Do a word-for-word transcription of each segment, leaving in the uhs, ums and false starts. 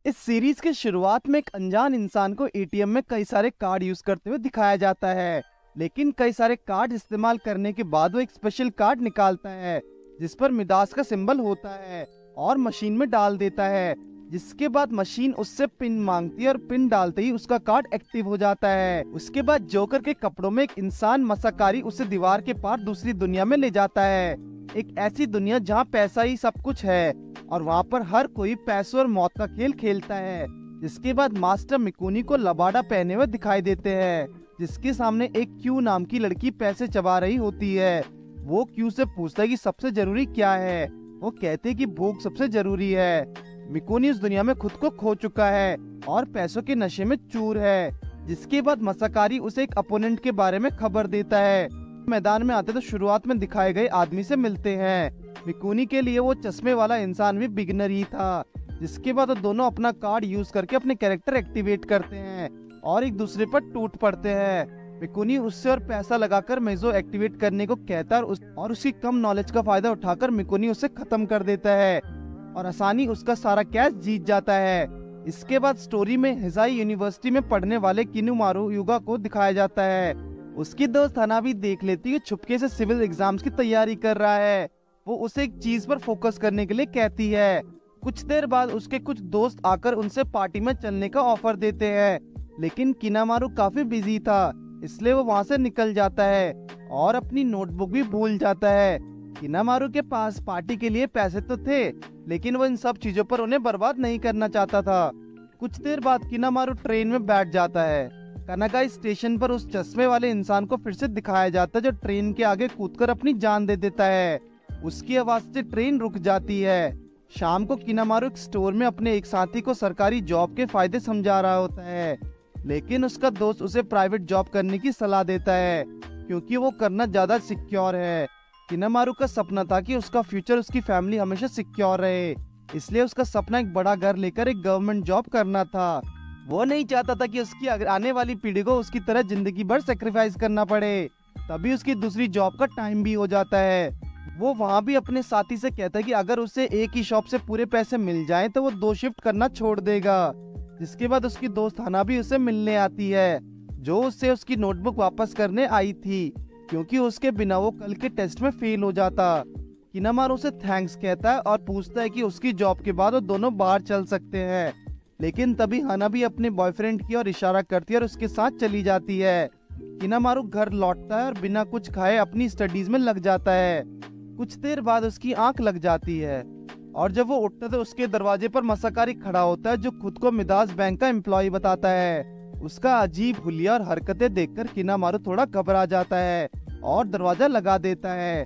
इस सीरीज के शुरुआत में एक अनजान इंसान को एटीएम में कई सारे कार्ड यूज करते हुए दिखाया जाता है, लेकिन कई सारे कार्ड इस्तेमाल करने के बाद वो एक स्पेशल कार्ड निकालता है जिस पर मिडास का सिंबल होता है और मशीन में डाल देता है, जिसके बाद मशीन उससे पिन मांगती है और पिन डालते ही उसका कार्ड एक्टिव हो जाता है। उसके बाद जोकर के कपड़ों में एक इंसान मसाकारी उसे दीवार के पार दूसरी दुनिया में ले जाता है, एक ऐसी दुनिया जहाँ पैसा ही सब कुछ है और वहाँ पर हर कोई पैसों और मौत का खेल खेलता है। जिसके बाद मास्टर मिकुनी को लबाड़ा पहने हुए दिखाई देते हैं, जिसके सामने एक क्यू नाम की लड़की पैसे चबा रही होती है। वो क्यू से पूछता है कि सबसे जरूरी क्या है। वो कहते हैं कि भूख सबसे जरूरी है। मिकुनी उस दुनिया में खुद को खो चुका है और पैसों के नशे में चूर है। जिसके बाद मसाकारी उसे एक अपोनेंट के बारे में खबर देता है। मैदान में आते तो शुरुआत में दिखाए गए आदमी से मिलते हैं। मिकुनी के लिए वो चश्मे वाला इंसान भी बिगिनर ही था। जिसके बाद वो दोनों अपना कार्ड यूज करके अपने कैरेक्टर एक्टिवेट करते हैं और एक दूसरे पर टूट पड़ते हैं। मिकुनी उससे और पैसा लगाकर मेजो एक्टिवेट करने को कहता है और, उस, और उसकी कम नॉलेज का फायदा उठाकर मिकुनी उसे खत्म कर देता है और आसानी उसका सारा कैश जीत जाता है। इसके बाद स्टोरी में हिजाई यूनिवर्सिटी में पढ़ने वाले किनुमारू युगा को दिखाया जाता है। उसकी दोस्त हना भी देख लेती है छुपके से सिविल एग्जाम्स की तैयारी कर रहा है। वो उसे एक चीज पर फोकस करने के लिए कहती है। कुछ देर बाद उसके कुछ दोस्त आकर उनसे पार्टी में चलने का ऑफर देते हैं, लेकिन किनामारू काफी बिजी था, इसलिए वो वहाँ से निकल जाता है और अपनी नोटबुक भी भूल जाता है। किनामारू के पास पार्टी के लिए पैसे तो थे, लेकिन वो इन सब चीजों पर उन्हें बर्बाद नहीं करना चाहता था। कुछ देर बाद किनामारू ट्रेन में बैठ जाता है। कनागाई स्टेशन पर उस चश्मे वाले इंसान को फिर से दिखाया जाता है जो ट्रेन के आगे कूदकर अपनी जान दे देता है। उसकी आवाज से ट्रेन रुक जाती है। शाम को किनामारू एक स्टोर में अपने एक साथी को सरकारी जॉब के फायदे समझा रहा होता है, लेकिन उसका दोस्त उसे प्राइवेट जॉब करने की सलाह देता है क्योंकि वो करना ज्यादा सिक्योर है। किनामारू का सपना था कि उसका फ्यूचर, उसकी फैमिली हमेशा सिक्योर रहे, इसलिए उसका सपना एक बड़ा घर लेकर एक गवर्नमेंट जॉब करना था। वो नहीं चाहता था कि उसकी आने वाली पीढ़ी को उसकी तरह जिंदगी भर सेक्रीफाइस करना पड़े। तभी उसकी दूसरी जॉब का टाइम भी हो जाता है। वो वहाँ भी अपने साथी से कहता है कि अगर उसे एक ही शॉप से पूरे पैसे मिल जाएं तो वो दो शिफ्ट करना छोड़ देगा। जिसके बाद उसकी दोस्त हना भी उसे मिलने आती है, जो उससे उसकी नोटबुक वापस करने आई थी क्योंकि उसके बिना वो कल के टेस्ट में फेल हो जाता। किनामारू उसे थैंक्स कहता है और पूछता है कि उसकी जॉब के बाद वो दोनों बाहर चल सकते हैं, लेकिन तभी हना भी अपने बॉयफ्रेंड की ओर इशारा करती है और उसके साथ चली जाती है। किनामारू घर लौटता है और बिना कुछ खाए अपनी स्टडीज में लग जाता है। कुछ देर बाद उसकी आंख लग जाती है और जब वो उठता है तो उसके दरवाजे पर मसाकारी खड़ा होता है, जो खुद को मिडास बैंक का एम्प्लॉय बताता है। उसका अजीब हुलिया और हरकतें देखकर किनामारू थोड़ा घबरा जाता है और दरवाजा लगा देता है,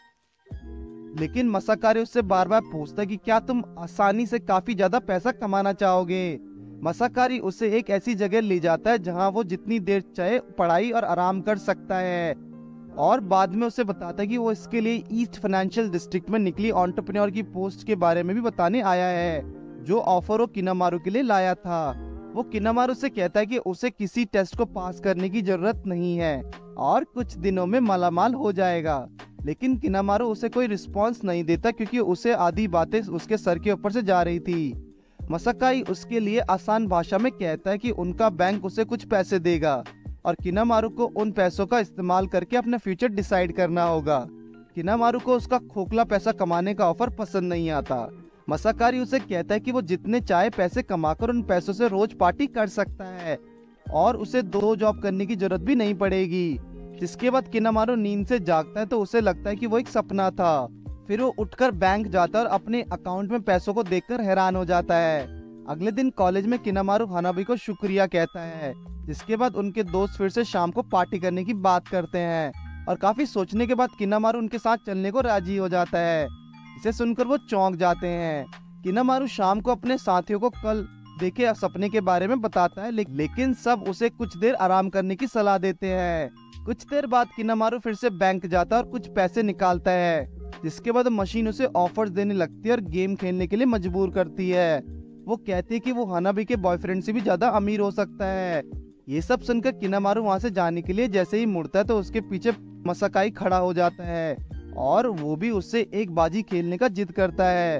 लेकिन मसाकारी उससे बार बार पूछता है कि क्या तुम आसानी से काफी ज्यादा पैसा कमाना चाहोगे। मसाकारी उसे एक ऐसी जगह ले जाता है जहां वो जितनी देर चाहे पढ़ाई और आराम कर सकता है और बाद में उसे बताता है कि वो इसके लिए ईस्ट फाइनेंशियल डिस्ट्रिक्ट में निकली एंटरप्रेन्योर की पोस्ट के बारे में भी बताने आया है, जो ऑफर वो किनामारू के लिए लाया था। वो किनामारू से कहता है कि उसे किसी टेस्ट को पास करने की जरूरत नहीं है और कुछ दिनों में मालामाल हो जाएगा, लेकिन किनामारू उसे कोई रिस्पॉन्स नहीं देता क्योंकि उसे आधी बातें उसके सर के ऊपर से जा रही थी। मसाकाई उसके लिए आसान भाषा में कहता है कि उनका बैंक उसे कुछ पैसे देगा और किनामारू को उन पैसों का इस्तेमाल करके अपना फ्यूचर डिसाइड करना होगा। किनामारू को उसका खोखला पैसा कमाने का ऑफर पसंद नहीं आता। मसाकारी उसे कहता है कि वो जितने चाहे पैसे कमाकर उन पैसों से रोज पार्टी कर सकता है और उसे दो जॉब करने की जरूरत भी नहीं पड़ेगी। जिसके बाद किनामारू नींद से जागता है तो उसे लगता है कि वो एक सपना था। फिर वो उठकर बैंक जाता है और अपने अकाउंट में पैसों को देखकर हैरान हो जाता है। अगले दिन कॉलेज में किनामारू हनाबी को शुक्रिया कहता है, जिसके बाद उनके दोस्त फिर से शाम को पार्टी करने की बात करते हैं और काफी सोचने के बाद किनामारू उनके साथ चलने को राजी हो जाता है। इसे सुनकर वो चौंक जाते हैं। किनामारू शाम को अपने साथियों को कल देखे सपने के बारे में बताता है, ले, लेकिन सब उसे कुछ देर आराम करने की सलाह देते हैं। कुछ देर बाद किनामारू फिर से बैंक जाता है और कुछ पैसे निकालता है, जिसके बाद मशीन उसे ऑफर्स देने लगती है और गेम खेलने के लिए मजबूर करती है। वो कहती है कि वो हनाबी के बॉयफ्रेंड से भी ज्यादा अमीर हो सकता है। ये सब सुनकर किनामारू वहाँ से जाने के लिए जैसे ही मुड़ता है तो उसके पीछे मसाकाई खड़ा हो जाता है और वो भी उससे एक बाजी खेलने का जिद करता है।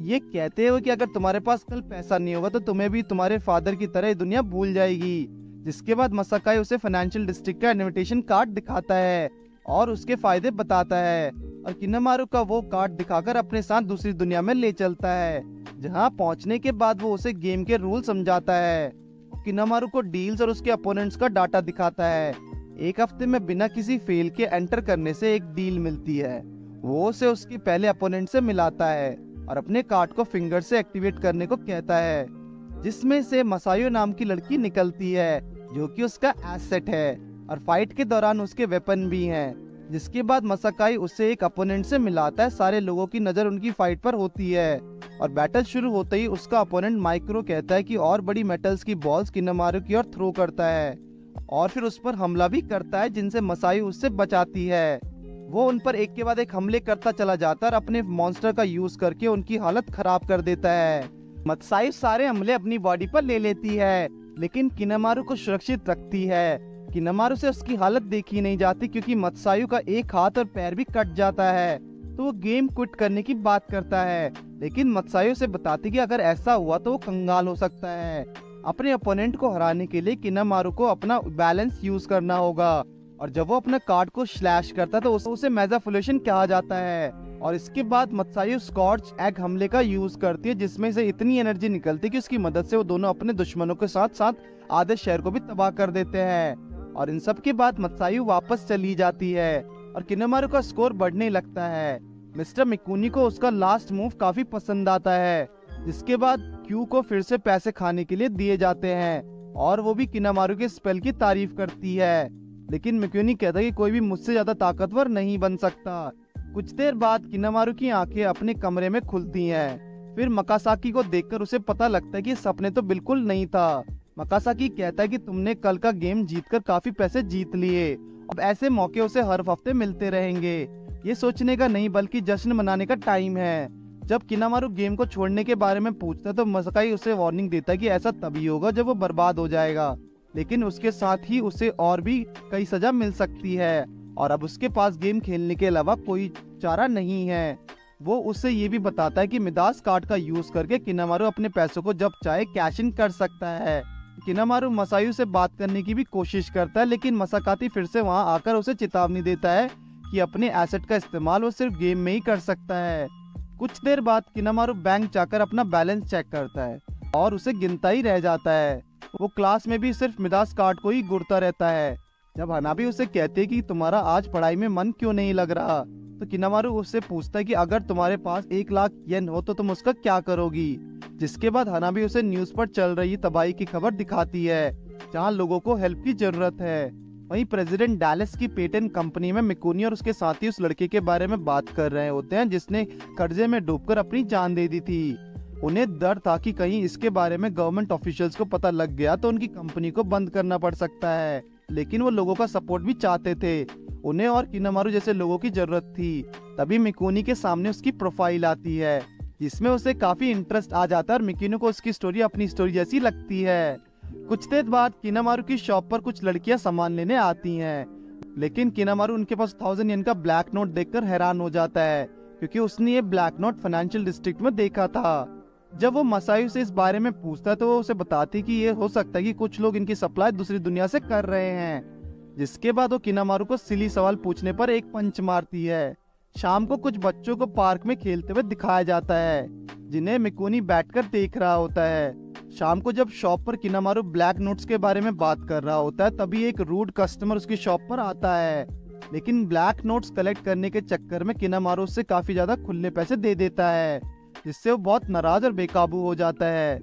ये कहते हुए कि अगर तुम्हारे पास कल पैसा नहीं होगा तो तुम्हें भी तुम्हारे फादर की तरह ये दुनिया भूल जाएगी। जिसके बाद मसाकाई उसे फाइनेंशियल डिस्ट्रिक्ट का इनविटेशन कार्ड दिखाता है और उसके फायदे बताता है और किनामारू का वो कार्ड दिखाकर अपने साथ दूसरी दुनिया में ले चलता है, जहां पहुंचने के बाद वो उसे गेम के रूल समझाता है। वो किनामारू को डील्स और उसके अपोनेंट्स का डाटा दिखाता है। एक हफ्ते में बिना किसी फेल के एंटर करने से एक डील मिलती है। वो उसे उसके पहले अपोनेंट से मिलाता है और अपने कार्ड को फिंगर से एक्टिवेट करने को कहता है, जिसमें से मसायो नाम की लड़की निकलती है जो कि उसका एसेट है और फाइट के दौरान उसके वेपन भी हैं। जिसके बाद मसाकाई उसे एक अपोनेंट से मिलाता है। सारे लोगों की नजर उनकी फाइट पर होती है और बैटल शुरू होते ही उसका अपोनेंट माइक्रो कहता है कि और बड़ी मेटल्स की बॉल्स किनामारू की ओर थ्रो करता है और फिर उस पर हमला भी करता है, जिनसे मसायो उससे बचाती है। वो उन पर एक के बाद एक हमले करता चला जाता है और अपने मॉन्स्टर का यूज करके उनकी हालत खराब कर देता है। मत्सायो सारे हमले अपनी बॉडी पर ले लेती है, लेकिन किनामारू को सुरक्षित रखती है। किनामारू से उसकी हालत देखी नहीं जाती क्योंकि मत्सायो का एक हाथ और पैर भी कट जाता है, तो वो गेम क्विट करने की बात करता है। लेकिन मत्सायो से बताती कि अगर ऐसा हुआ तो वो कंगाल हो सकता है। अपने ओपोनेंट को हराने के लिए किनामारू को अपना बैलेंस यूज करना होगा और जब वो अपने कार्ड को स्लैश करता है तो उसे मेजाफुलेशन कहा जाता है। और इसके बाद मत्सायो स्कॉर्च एग हमले का यूज करती है, जिसमें से इतनी एनर्जी निकलती है कि उसकी मदद से वो दोनों अपने दुश्मनों के साथ साथ आधे शहर को भी तबाह कर देते हैं। और इन सब के बाद मत्सायो वापस चली जाती है और किनामारू का स्कोर बढ़ने लगता है। मिस्टर मिकुनी को उसका लास्ट मूव काफी पसंद आता है, जिसके बाद क्यू को फिर से पैसे खाने के लिए दिए जाते हैं और वो भी किनामारू के स्पेल की तारीफ करती है। लेकिन मिकुनी कहता है कि कोई भी मुझसे ज्यादा ताकतवर नहीं बन सकता। कुछ देर बाद किनामारू की आंखें अपने कमरे में खुलती हैं। फिर मकासाकी को देखकर उसे पता लगता है कि सपने तो बिल्कुल नहीं था। मकासाकी कहता है कि तुमने कल का गेम जीतकर काफी पैसे जीत लिए, अब ऐसे मौके उसे हर हफ्ते मिलते रहेंगे। ये सोचने का नहीं बल्कि जश्न मनाने का टाइम है। जब किनामारू गेम को छोड़ने के बारे में पूछता है तो मसाकाई उसे वार्निंग देता है कि ऐसा तभी होगा जब वो बर्बाद हो जाएगा, लेकिन उसके साथ ही उसे और भी कई सजा मिल सकती है और अब उसके पास गेम खेलने के अलावा कोई चारा नहीं है। वो उसे ये भी बताता है कि मिदास कार्ड का यूज करके किनामारू अपने पैसों को जब चाहे कैश इन कर सकता है। किनामारू मसायो से बात करने की भी कोशिश करता है, लेकिन मसाकाती फिर से वहां आकर उसे चेतावनी देता है कि अपने एसेट का इस्तेमाल वो सिर्फ गेम में ही कर सकता है। कुछ देर बाद किनामारू बैंक जाकर अपना बैलेंस चेक करता है और उसे गिनता ही रह जाता है। वो क्लास में भी सिर्फ मिदास कार्ड को ही गुड़ता रहता है। जब हनाबी उसे कहती है कि तुम्हारा आज पढ़ाई में मन क्यों नहीं लग रहा, तो किनामारू उससे पूछता है कि अगर तुम्हारे पास एक लाख येन हो तो तुम उसका क्या करोगी। जिसके बाद हनाबी उसे न्यूज पर चल रही तबाही की खबर दिखाती है, जहां लोगों को हेल्प की जरूरत है। वहीं प्रेसिडेंट डैलस की पेटेंट कंपनी में मिकुनी और उसके साथी उस लड़के के बारे में बात कर रहे होते हैं जिसने कर्जे में डूबकर अपनी जान दे दी थी। उन्हें डर था कि कहीं इसके बारे में गवर्नमेंट ऑफिशियल्स को पता लग गया तो उनकी कंपनी को बंद करना पड़ सकता है, लेकिन वो लोगों का सपोर्ट भी चाहते थे। उन्हें और किनामारू जैसे लोगों की जरूरत थी। तभी मिकुनी के सामने उसकी प्रोफाइल आती है, जिसमें उसे काफी इंटरेस्ट आ जाता है और मिकुनी को उसकी स्टोरी अपनी स्टोरी जैसी लगती है। कुछ देर बाद किनामारू की शॉप पर कुछ लड़कियां सामान लेने आती हैं, लेकिन किनामारू उनके पास थाउजेंड येन का ब्लैक नोट देखकर हैरान हो जाता है, क्योंकि उसने ये ब्लैक नोट फाइनेंशियल डिस्ट्रिक्ट में देखा था। जब वो मसायो से इस बारे में पूछता है तो वो उसे बताती कि ये हो सकता है कि कुछ लोग इनकी सप्लाई दूसरी दुनिया से कर रहे हैं। जिसके बाद वो किनामारू को सिली सवाल पूछने पर एक पंच मारती है। शाम को कुछ बच्चों को पार्क में खेलते हुए दिखाया जाता है, जिन्हें मिकुनी बैठकर देख रहा होता है। शाम को जब शॉप पर किनामारू ब्लैक नोट्स के बारे में बात कर रहा होता है, तभी एक रूड कस्टमर उसकी शॉप पर आता है, लेकिन ब्लैक नोट्स कलेक्ट करने के चक्कर में किनामारू उससे काफी ज्यादा खुले पैसे दे देता है, जिससे वो बहुत नाराज और बेकाबू हो जाता है।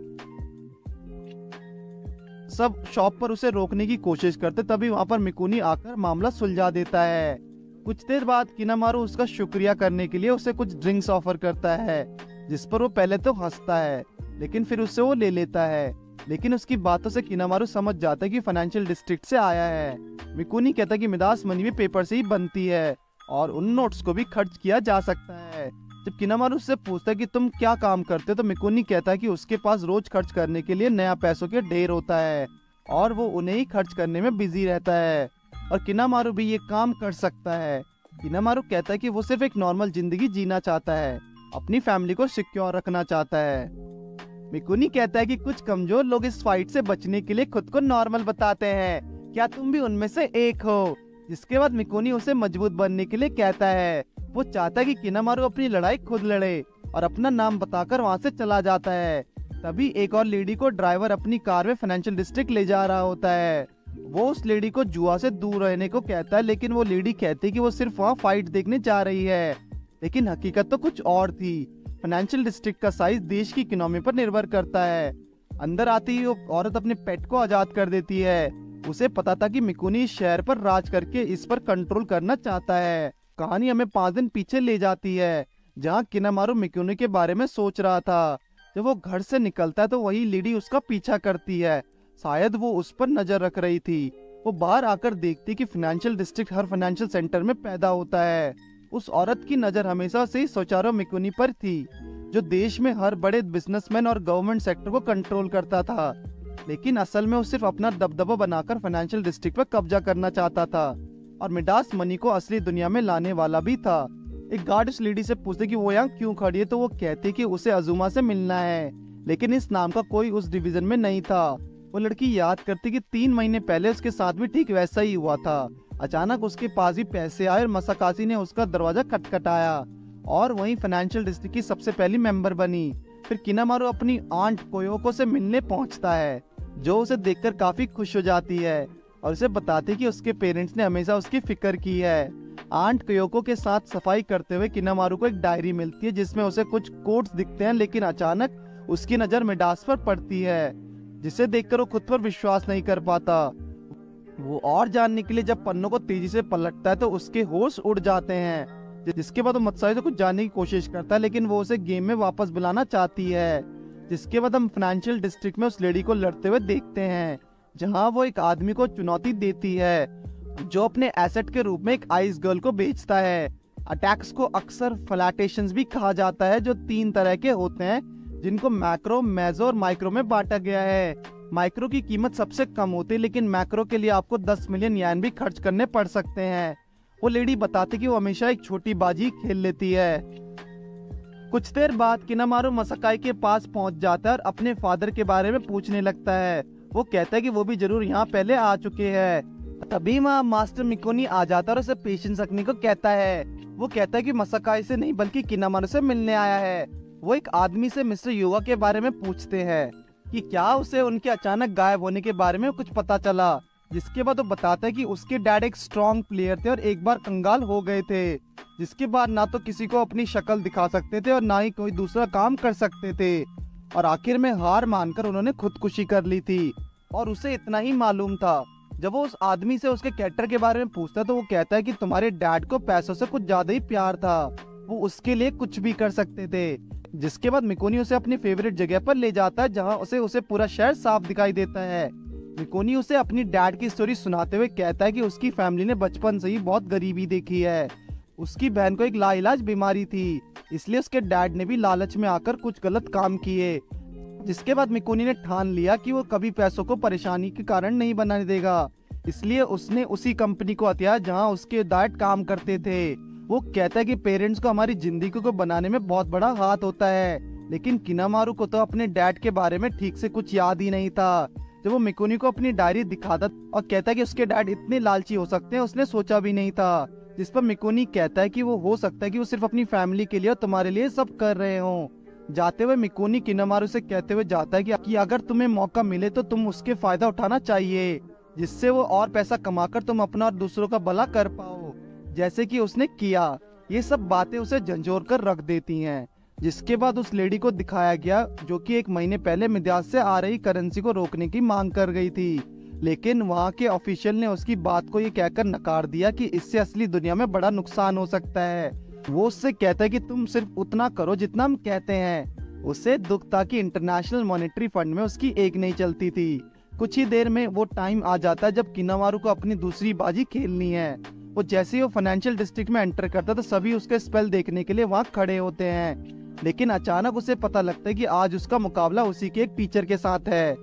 सब शॉप पर उसे रोकने की कोशिश करते, तभी वहां पर मिकुनी आकर मामला सुलझा देता है। कुछ देर बाद किनामारू उसका शुक्रिया करने के लिए उसे कुछ ड्रिंक्स ऑफर करता है, जिस पर वो पहले तो हंसता है, लेकिन फिर उससे वो ले लेता है। लेकिन उसकी बातों से किनामारू समझ जाता है कि फाइनेंशियल डिस्ट्रिक्ट से आया है। मिकुनी कहता है कि मिदास मनी भी पेपर से ही बनती है और उन नोट्स को भी खर्च किया जा सकता है। जब किनामारू उससे पूछता है कि तुम क्या काम करते हो, तो मिकुनी कहता है कि उसके पास रोज खर्च करने के लिए नया पैसों के ढेर होता है और वो उन्हें ही खर्च करने में बिजी रहता है और किनामारू भी ये काम कर सकता है। किनामारू कहता है कि वो सिर्फ एक नॉर्मल जिंदगी जीना चाहता है, अपनी फैमिली को सिक्योर रखना चाहता है। मिकुनी कहता है कि कुछ कमजोर लोग इस फाइट से बचने के लिए खुद को नॉर्मल बताते हैं, क्या तुम भी उनमें से एक हो? जिसके बाद मिकुनी उसे मजबूत बनने के लिए कहता है। वो चाहता है कि किनामारू अपनी लड़ाई खुद लड़े और अपना नाम बताकर वहाँ से चला जाता है। तभी एक और लेडी को ड्राइवर अपनी कार में फाइनेंशियल डिस्ट्रिक्ट ले जा रहा होता है। वो उस लेडी को जुआ से दूर रहने को कहता है, लेकिन वो लेडी कहती है कि वो सिर्फ वहाँ फाइट देखने जा रही है, लेकिन हकीकत तो कुछ और थी। फाइनेंशियल डिस्ट्रिक्ट का साइज देश की इकोनॉमी पर निर्भर करता है। अंदर आती ही वो औरत अपने पेट को आजाद कर देती है। उसे पता था कि मिकुनी इस शहर पर राज करके इस पर कंट्रोल करना चाहता है। कहानी हमें पाँच दिन पीछे ले जाती है, जहाँ किनामारू मिकुनी के बारे में सोच रहा था। जब वो घर से निकलता है तो वही लेडी उसका पीछा करती है। शायद वो उस पर नजर रख रही थी। वो बाहर आकर देखती कि फाइनेंशियल डिस्ट्रिक्ट हर फाइनेंशियल सेंटर में पैदा होता है। उस औरत की नजर हमेशा से सोचारो मिकुनी पर थी, जो देश में हर बड़े बिजनेसमैन और गवर्नमेंट सेक्टर को कंट्रोल करता था। लेकिन असल में वो सिर्फ अपना दबदबा बनाकर फाइनेंशियल डिस्ट्रिक्ट पर कब्जा करना चाहता था और मिडास मनी को असली दुनिया में लाने वाला भी था। एक गार्ड उस लेडी से पूछते कि वो यहाँ क्यों खड़ी है, तो वो कहती कि उसे अजुमा से मिलना है, लेकिन इस नाम का कोई उस डिवीजन में नहीं था। वो लड़की याद करती कि तीन महीने पहले उसके साथ भी ठीक वैसा ही हुआ था। अचानक उसके पास भी पैसे आए और मसाकासी ने उसका दरवाजा खटखटाया और वहीं फाइनेंशियल डिस्ट्रिक्ट की सबसे पहली मेंबर बनी। फिर किनामारू अपनी आंट कोयोको से मिलने पहुंचता है, जो उसे देखकर काफी खुश हो जाती है और उसे बताती कि उसके पेरेंट्स ने हमेशा उसकी फिक्र की है। आंट कोयोको के साथ सफाई करते हुए किनामारू को एक डायरी मिलती है, जिसमें उसे कुछ कोट्स दिखते हैं, लेकिन अचानक उसकी नजर मिडास पर पड़ती है, जिसे देखकर वो खुद पर विश्वास नहीं कर पाता। वो और जानने के लिए जब पन्नों को तेजी से पलटता है तो उसके होश उड़ जाते हैं। जिसके बाद वो मत्साई से कुछ जानने की कोशिश करता है, लेकिन वो उसे गेम में वापस बुलाना चाहती है। जिसके बाद हम फाइनेंशियल डिस्ट्रिक्ट में उस लेडी को लड़ते हुए देखते हैं, जहां वो एक आदमी को चुनौती देती है, जो अपने एसेट के रूप में एक आइस गर्ल को बेचता है। अटैक्स को अक्सर फ्लैटेशंस भी कहा जाता है, जो तीन तरह के होते हैं, जिनको मैक्रो, मेजो और माइक्रो में बांटा गया है। माइक्रो की कीमत सबसे कम होती है, लेकिन मैक्रो के लिए आपको दस मिलियन येन भी खर्च करने पड़ सकते हैं। वो लेडी बताती कि वो हमेशा एक छोटी बाजी खेल लेती है। कुछ देर बाद किनामारू मसाकाई के पास पहुंच जाता है और अपने फादर के बारे में पूछने लगता है। वो कहता है कि वो भी जरूर यहाँ पहले आ चुके हैं। तभी वहाँ मास्टर मिकुनी आ जाता है और उसे पेशेंस रखने को कहता है। वो कहता है कि मसाकाई से नहीं बल्कि किनामारू से मिलने आया है। वो एक आदमी से मिस्टर युवा के बारे में पूछते हैं कि क्या उसे उनके अचानक गायब होने के बारे में कुछ पता चला। जिसके बाद वो बताता है कि उसके डैड एक स्ट्रॉन्ग प्लेयर थे और एक बार कंगाल हो गए थे, जिसके बाद ना तो किसी को अपनी शक्ल दिखा सकते थे और ना ही कोई दूसरा काम कर सकते थे, और आखिर में हार मानकर उन्होंने खुदकुशी कर ली थी। और उसे इतना ही मालूम था। जब वो उस आदमी से उसके कैरेक्टर के बारे में पूछता है तो वो कहता है कि तुम्हारे डैड को पैसों से कुछ ज्यादा ही प्यार था, वो उसके लिए कुछ भी कर सकते थे। जिसके बाद मिकुनी उसे अपनी फेवरेट जगह पर ले जाता है, जहाँ उसे उसे पूरा शहर साफ दिखाई देता है। मिकुनी उसे अपनी डैड की स्टोरी सुनाते हुए कहता है कि उसकी फैमिली ने बचपन से ही बहुत गरीबी देखी है। उसकी बहन को एक लाइलाज बीमारी थी, इसलिए उसके डैड ने भी लालच में आकर कुछ गलत काम किए। जिसके बाद मिकुनी ने ठान लिया कि वो कभी पैसों को परेशानी के कारण नहीं बनाने देगा, इसलिए उसने उसी कंपनी को हथिया जहाँ उसके डैड काम करते थे। वो कहता है कि पेरेंट्स को हमारी जिंदगी को बनाने में बहुत बड़ा हाथ होता है, लेकिन किनामारू को तो अपने डैड के बारे में ठीक से कुछ याद ही नहीं था। जब वो मिकुनी को अपनी डायरी दिखाता और कहता है कि उसके डैड इतने लालची हो सकते हैं, उसने सोचा भी नहीं था। जिस पर मिकुनी कहता है कि वो हो सकता है कि वो सिर्फ अपनी फैमिली के लिए और तुम्हारे लिए सब कर रहे हो। जाते हुए मिकुनी किनामारू से कहते हुए जाता है कि अगर तुम्हें मौका मिले तो तुम उसके फायदा उठाना चाहिए, जिससे वो और पैसा कमाकर तुम अपना और दूसरों का भला कर पाओ, जैसे कि उसने किया। ये सब बातें उसे झंझोर कर रख देती हैं। जिसके बाद उस लेडी को दिखाया गया, जो कि एक महीने पहले मिडास से आ रही करेंसी को रोकने की मांग कर गई थी, लेकिन वहाँ के ऑफिशियल ने उसकी बात को ये कहकर नकार दिया कि इससे असली दुनिया में बड़ा नुकसान हो सकता है। वो उससे कहता है कि तुम सिर्फ उतना करो जितना हम कहते हैं। उसे दुख था कि इंटरनेशनल मॉनेटरी फंड में उसकी एक नहीं चलती थी। कुछ ही देर में वो टाइम आ जाता है जब किनामारू को अपनी दूसरी बाजी खेलनी है। वो जैसे ही वो फाइनेंशियल डिस्ट्रिक्ट में एंटर करता तो सभी उसके स्पेल देखने के लिए वहाँ खड़े होते हैं, लेकिन अचानक उसे पता लगता है कि आज उसका मुकाबला उसी के एक टीचर के साथ है।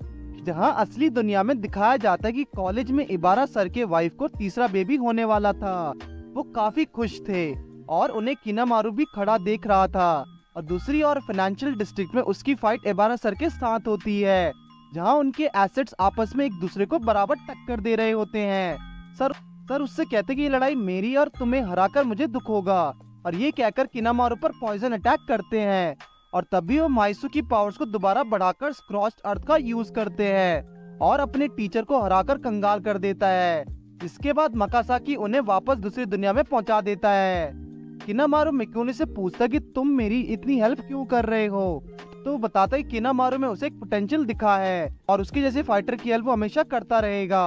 जहां असली दुनिया में दिखाया जाता है कि कॉलेज में इबारा सर के वाइफ को तीसरा बेबी होने वाला था। वो काफी खुश थे और उन्हें किनामारू भी खड़ा देख रहा था। और दूसरी ओर फाइनेंशियल डिस्ट्रिक्ट में उसकी फाइट एबारा सर के साथ होती है, जहां उनके एसेट्स आपस में एक दूसरे को बराबर टक्कर दे रहे होते हैं। सर सर उससे कहते कि ये लड़ाई मेरी और तुम्हें हराकर मुझे दुख होगा, और ये कहकर किनामारू पर पॉइजन अटैक करते हैं। और तभी वो माइसू की पावर्स को दोबारा बढ़ाकर स्क्रॉच्ड अर्थ का यूज करते हैं और अपने टीचर को हराकर कंगाल कर देता है। इसके बाद मकासाकी उन्हें वापस दूसरी दुनिया में पहुंचा देता है। किनामारू मिकुनी से पूछता है कि तुम मेरी इतनी हेल्प क्यों कर रहे हो, तो बताता है किनामारू में उसे एक पोटेंशियल दिखा है और उसके जैसे फाइटर की हेल्प वो हमेशा करता रहेगा।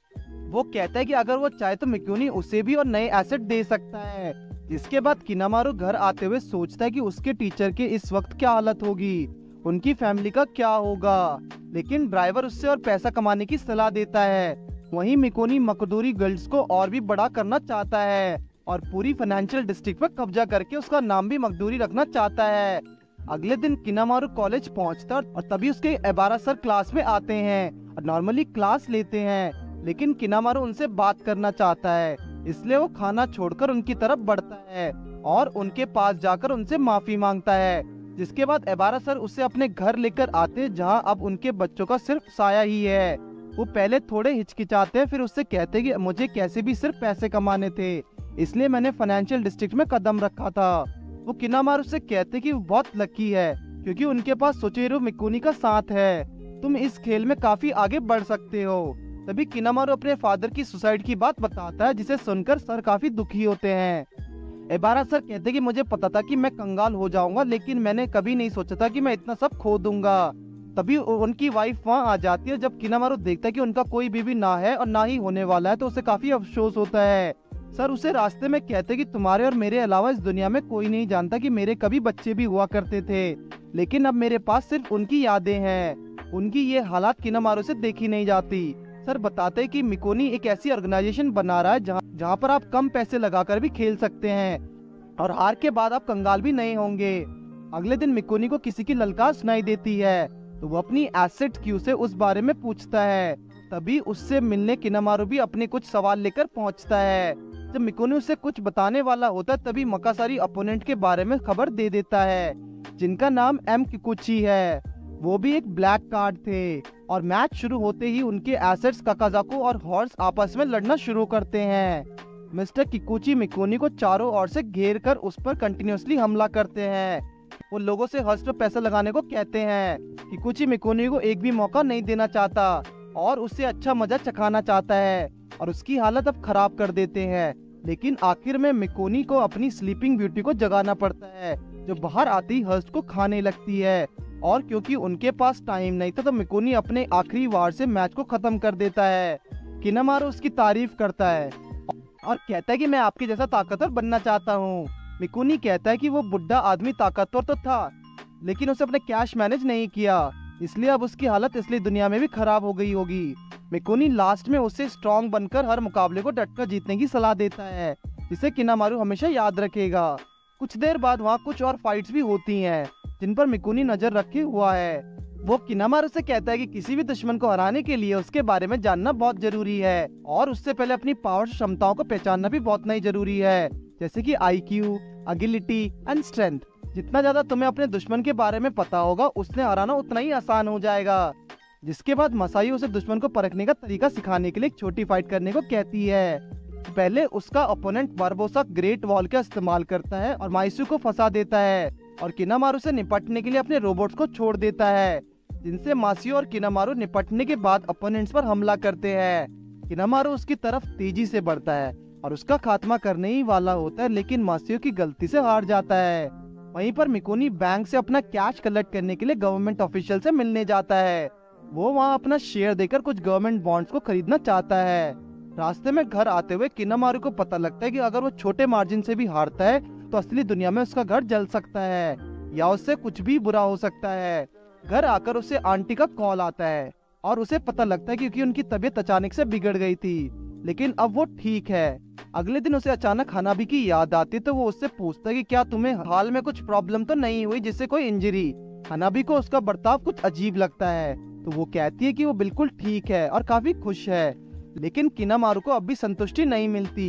वो कहता है कि अगर वो चाहे तो मिकुनी उसे भी और नए एसेट दे सकता है। इसके बाद किनामारू घर आते हुए सोचता है कि उसके टीचर के इस वक्त क्या हालत होगी, उनकी फैमिली का क्या होगा। लेकिन ड्राइवर उससे और पैसा कमाने की सलाह देता है। वहीं मिकुनी मकदूरी गिल्ड्स को और भी बड़ा करना चाहता है और पूरी फाइनेंशियल डिस्ट्रिक्ट पर कब्जा करके उसका नाम भी मकदूरी रखना चाहता है। अगले दिन किनामारू कॉलेज पहुंचता और तभी उसके एबारा सर क्लास में आते हैं और नॉर्मली क्लास लेते हैं। लेकिन किनामारू उनसे बात करना चाहता है, इसलिए वो खाना छोड़कर उनकी तरफ बढ़ता है और उनके पास जाकर उनसे माफी मांगता है। जिसके बाद एबारा सर उसे अपने घर लेकर आते, जहां अब उनके बच्चों का सिर्फ साया ही है। वो पहले थोड़े हिचकिचाते हैं, फिर उससे कहते कि मुझे कैसे भी सिर्फ पैसे कमाने थे, इसलिए मैंने फाइनेंशियल डिस्ट्रिक्ट में कदम रखा था। वो किनामारू से कहते कि वो बहुत लकी है क्योंकि उनके पास सोचेरो मिकुनी का साथ है, तुम इस खेल में काफी आगे बढ़ सकते हो। तभी किनामारू अपने फादर की सुसाइड की बात बताता है, जिसे सुनकर सर काफी दुखी होते हैं। एबारा सर कहते कि मुझे पता था कि मैं कंगाल हो जाऊंगा, लेकिन मैंने कभी नहीं सोचा था कि मैं इतना सब खो दूंगा। तभी उनकी वाइफ वहाँ आ जाती है। जब किनामारू देखता है कि उनका कोई बीवी ना है और ना ही होने वाला है, तो उसे काफी अफसोस होता है। सर उसे रास्ते में कहते कि तुम्हारे और मेरे अलावा इस दुनिया में कोई नहीं जानता कि मेरे कभी बच्चे भी हुआ करते थे, लेकिन अब मेरे पास सिर्फ उनकी यादें हैं। उनकी ये हालात किनामारू से देखी नहीं जाती। सर बताते हैं कि मिकुनी एक ऐसी ऑर्गेनाइजेशन बना रहा है जहाँ जहाँ पर आप कम पैसे लगाकर भी खेल सकते हैं और हार के बाद आप कंगाल भी नहीं होंगे। अगले दिन मिकुनी को किसी की ललकार सुनाई देती है, तो वो अपनी एसेट क्यू से उस बारे में पूछता है। तभी उससे मिलने किनामारू भी अपने कुछ सवाल लेकर पहुंचता है। जब मिकुनी उसे कुछ बताने वाला होता है, तभी मकासारी अपोनेंट के बारे में खबर दे देता है, जिनका नाम एम किकुची है। वो भी एक ब्लैक कार्ड थे और मैच शुरू होते ही उनके एसेट्स काकाजाको और हॉर्स आपस में लड़ना शुरू करते हैं। मिस्टर किकुची मिकुनी को चारों ओर से घेर कर उस पर कंटिन्यूअसली हमला करते हैं। वो लोगों से हॉर्स पर पैसा लगाने को कहते हैं। किकुची मिकुनी को एक भी मौका नहीं देना चाहता और उससे अच्छा मजा चखाना चाहता है और उसकी हालत अब खराब कर देते हैं। लेकिन आखिर में मिकुनी को अपनी स्लीपिंग ब्यूटी को जगाना पड़ता है, जो बाहर आते ही हर्स्ट को खाने लगती है। और क्योंकि उनके पास टाइम नहीं था, तो मिकुनी अपने आखिरी वार से मैच को खत्म कर देता है। किनामारू उसकी तारीफ करता है और कहता है कि मैं आपके जैसा ताकतवर बनना चाहता हूँ। मिकुनी कहता है कि वो बुढ़ा आदमी ताकतवर तो था, लेकिन उसे अपने कैश मैनेज नहीं किया, इसलिए अब उसकी हालत इसलिए दुनिया में भी खराब हो गई होगी। मिकुनी लास्ट में उसे स्ट्रॉन्ग बनकर हर मुकाबले को डटकर जीतने की सलाह देता है, जिसे किनामारू हमेशा याद रखेगा। कुछ देर बाद वहाँ कुछ और फाइट्स भी होती हैं, जिन पर मिकुनी नजर रखे हुआ है। वो किनामारू से कहता है कि किसी भी दुश्मन को हराने के लिए उसके बारे में जानना बहुत जरूरी है और उससे पहले अपनी पावर क्षमताओं को पहचानना भी बहुत नहीं जरूरी है, जैसे कि IQ, agility and strength. जितना ज्यादा तुम्हें अपने दुश्मन के बारे में पता होगा, उसने हराना उतना ही आसान हो जाएगा। जिसके बाद मसाई उसे दुश्मन को परखने का तरीका सिखाने के लिए एक छोटी फाइट करने को कहती है। पहले उसका ओपोनेंट बारबोसा ग्रेट वॉल का इस्तेमाल करता है और माइसू को फंसा देता है और किनामारू से निपटने के लिए अपने रोबोट्स को छोड़ देता है, जिनसे मासियो और किनामारू निपटने के बाद ओपोनेंट्स पर हमला करते हैं। किनामारू उसकी तरफ तेजी से बढ़ता है और उसका खात्मा करने ही वाला होता है, लेकिन मासियो की गलती से हार जाता है। वहीं पर मिकुनी बैंक से अपना कैश कलेक्ट करने के लिए गवर्नमेंट ऑफिशियल से मिलने जाता है। वो वहाँ अपना शेयर देकर कुछ गवर्नमेंट बॉन्ड्स को खरीदना चाहता है। रास्ते में घर आते हुए किनामारू को पता लगता है कि अगर वो छोटे मार्जिन से भी हारता है तो असली दुनिया में उसका घर जल सकता है या उससे कुछ भी बुरा हो सकता है। घर आकर उसे आंटी का कॉल आता है और उसे पता लगता है क्योंकि उनकी तबीयत अचानक से बिगड़ गई थी, लेकिन अब वो ठीक है। अगले दिन उसे अचानक हनाबी की याद आती है, तो वो उससे पूछता है कि क्या तुम्हें हाल में कुछ प्रॉब्लम तो नहीं हुई जिससे कोई इंजरी। हनाबी को उसका बर्ताव कुछ अजीब लगता है, तो वो कहती है कि वो बिल्कुल ठीक है और काफी खुश है। लेकिन किनामारू को अब भी संतुष्टि नहीं मिलती।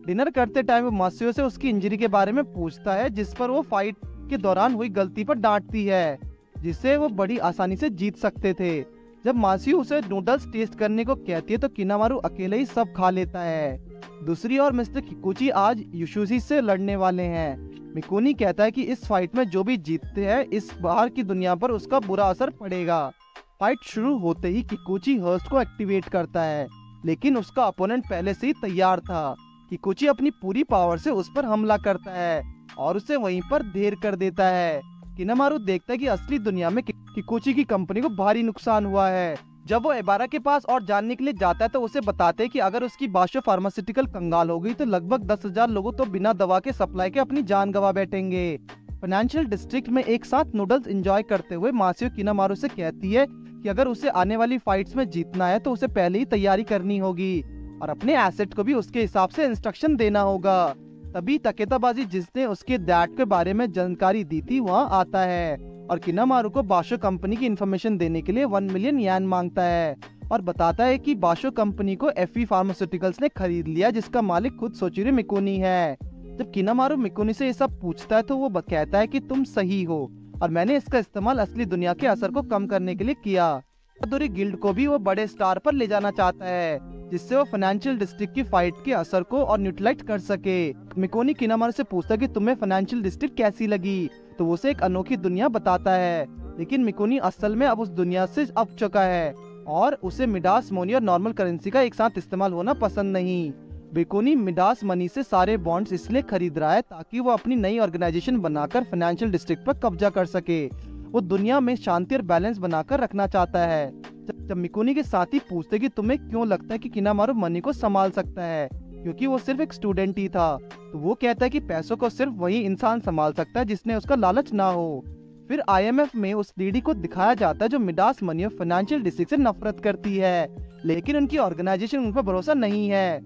डिनर करते टाइम वो मासियो से उसकी इंजरी के बारे में पूछता है, जिस पर वो फाइट के दौरान हुई गलती पर डांटती है, जिससे वो बड़ी आसानी से जीत सकते थे। जब मासियो उसे नूडल्स टेस्ट करने को कहती है तो किनामारू अकेले ही सब खा लेता है। दूसरी ओर मिस्टर किकुची आज युशुशी से लड़ने वाले हैं। मिकुनी कहता है कि इस फाइट में जो भी जीतते हैं इस बाहर की दुनिया पर उसका बुरा असर पड़ेगा। फाइट शुरू होते ही किकुची हर्स्ट को एक्टिवेट करता है, लेकिन उसका अपोनेंट पहले से ही तैयार था। किकुची अपनी पूरी पावर से उस पर हमला करता है और उसे वहीं पर ढेर कर देता है। किनामारू देखता है कि असली दुनिया में किकुची की कंपनी को भारी नुकसान हुआ है। जब वो एबारा के पास और जानने के लिए जाता है तो उसे बताते हैं कि अगर उसकी बाशो फार्मास्यूटिकल कंगाल हो गई तो लगभग दस हजार लोगों तो बिना दवा के सप्लाई के अपनी जान गंवा बैठेंगे। फाइनेंशियल डिस्ट्रिक्ट में एक साथ नूडल्स एंजॉय करते हुए मासियो किनामारू से कहती है कि अगर उसे आने वाली फाइट्स में जीतना है तो उसे पहले ही तैयारी करनी होगी और अपने एसेट को भी उसके हिसाब से इंस्ट्रक्शन देना होगा। तभी तकेताबाजी जिसने उसके डैड के बारे में जानकारी दी थी वहाँ आता है और किनामारू को बाशो कंपनी की इन्फॉर्मेशन देने के लिए वन मिलियन यान मांगता है और बताता है कि बाशो कंपनी को एफई फार्मास्यूटिकल्स ने खरीद लिया, जिसका मालिक खुद सोचिरो मिकुनी है। जब किनामारू मिकुनी से ये सब पूछता है तो वो कहता है कि तुम सही हो और मैंने इसका इस्तेमाल असली दुनिया के असर को कम करने के लिए किया। बहादुरी गिल्ड को भी वो बड़े स्टार पर ले जाना चाहता है, जिससे वो फाइनेंशियल डिस्ट्रिक्ट की फाइट के असर को और न्यूट्रलाइज कर सके। मिकुनी किनामारू से पूछता है कि तुम्हें फाइनेंशियल डिस्ट्रिक्ट कैसी लगी, तो वो उसे एक अनोखी दुनिया बताता है। लेकिन मिकुनी असल में अब उस दुनिया से अब चुका है और उसे मिडास मनी और नॉर्मल करेंसी का एक साथ इस्तेमाल होना पसंद नहीं। मिकुनी मिडास मनी से सारे बॉन्ड्स इसलिए खरीद रहा है ताकि वो अपनी नई ऑर्गेनाइजेशन बनाकर फाइनेंशियल डिस्ट्रिक्ट पर कब्जा कर सके। वो दुनिया में शांति और बैलेंस बनाकर रखना चाहता है। जब मिकुनी के साथी पूछते कि तुम्हें क्यों लगता है कि किनामारू मनी को संभाल सकता है, क्योंकि वो सिर्फ एक स्टूडेंट ही था, तो वो कहता है कि पैसों को सिर्फ वही इंसान संभाल सकता है जिसने उसका लालच ना हो। फिर आईएमएफ में उस लेडी को दिखाया जाता है जो मिडास मनी और फाइनेंशियल डिस्ट्रिक्ट से नफरत करती है, लेकिन उनकी ऑर्गेनाइजेशन उन पर भरोसा नहीं है।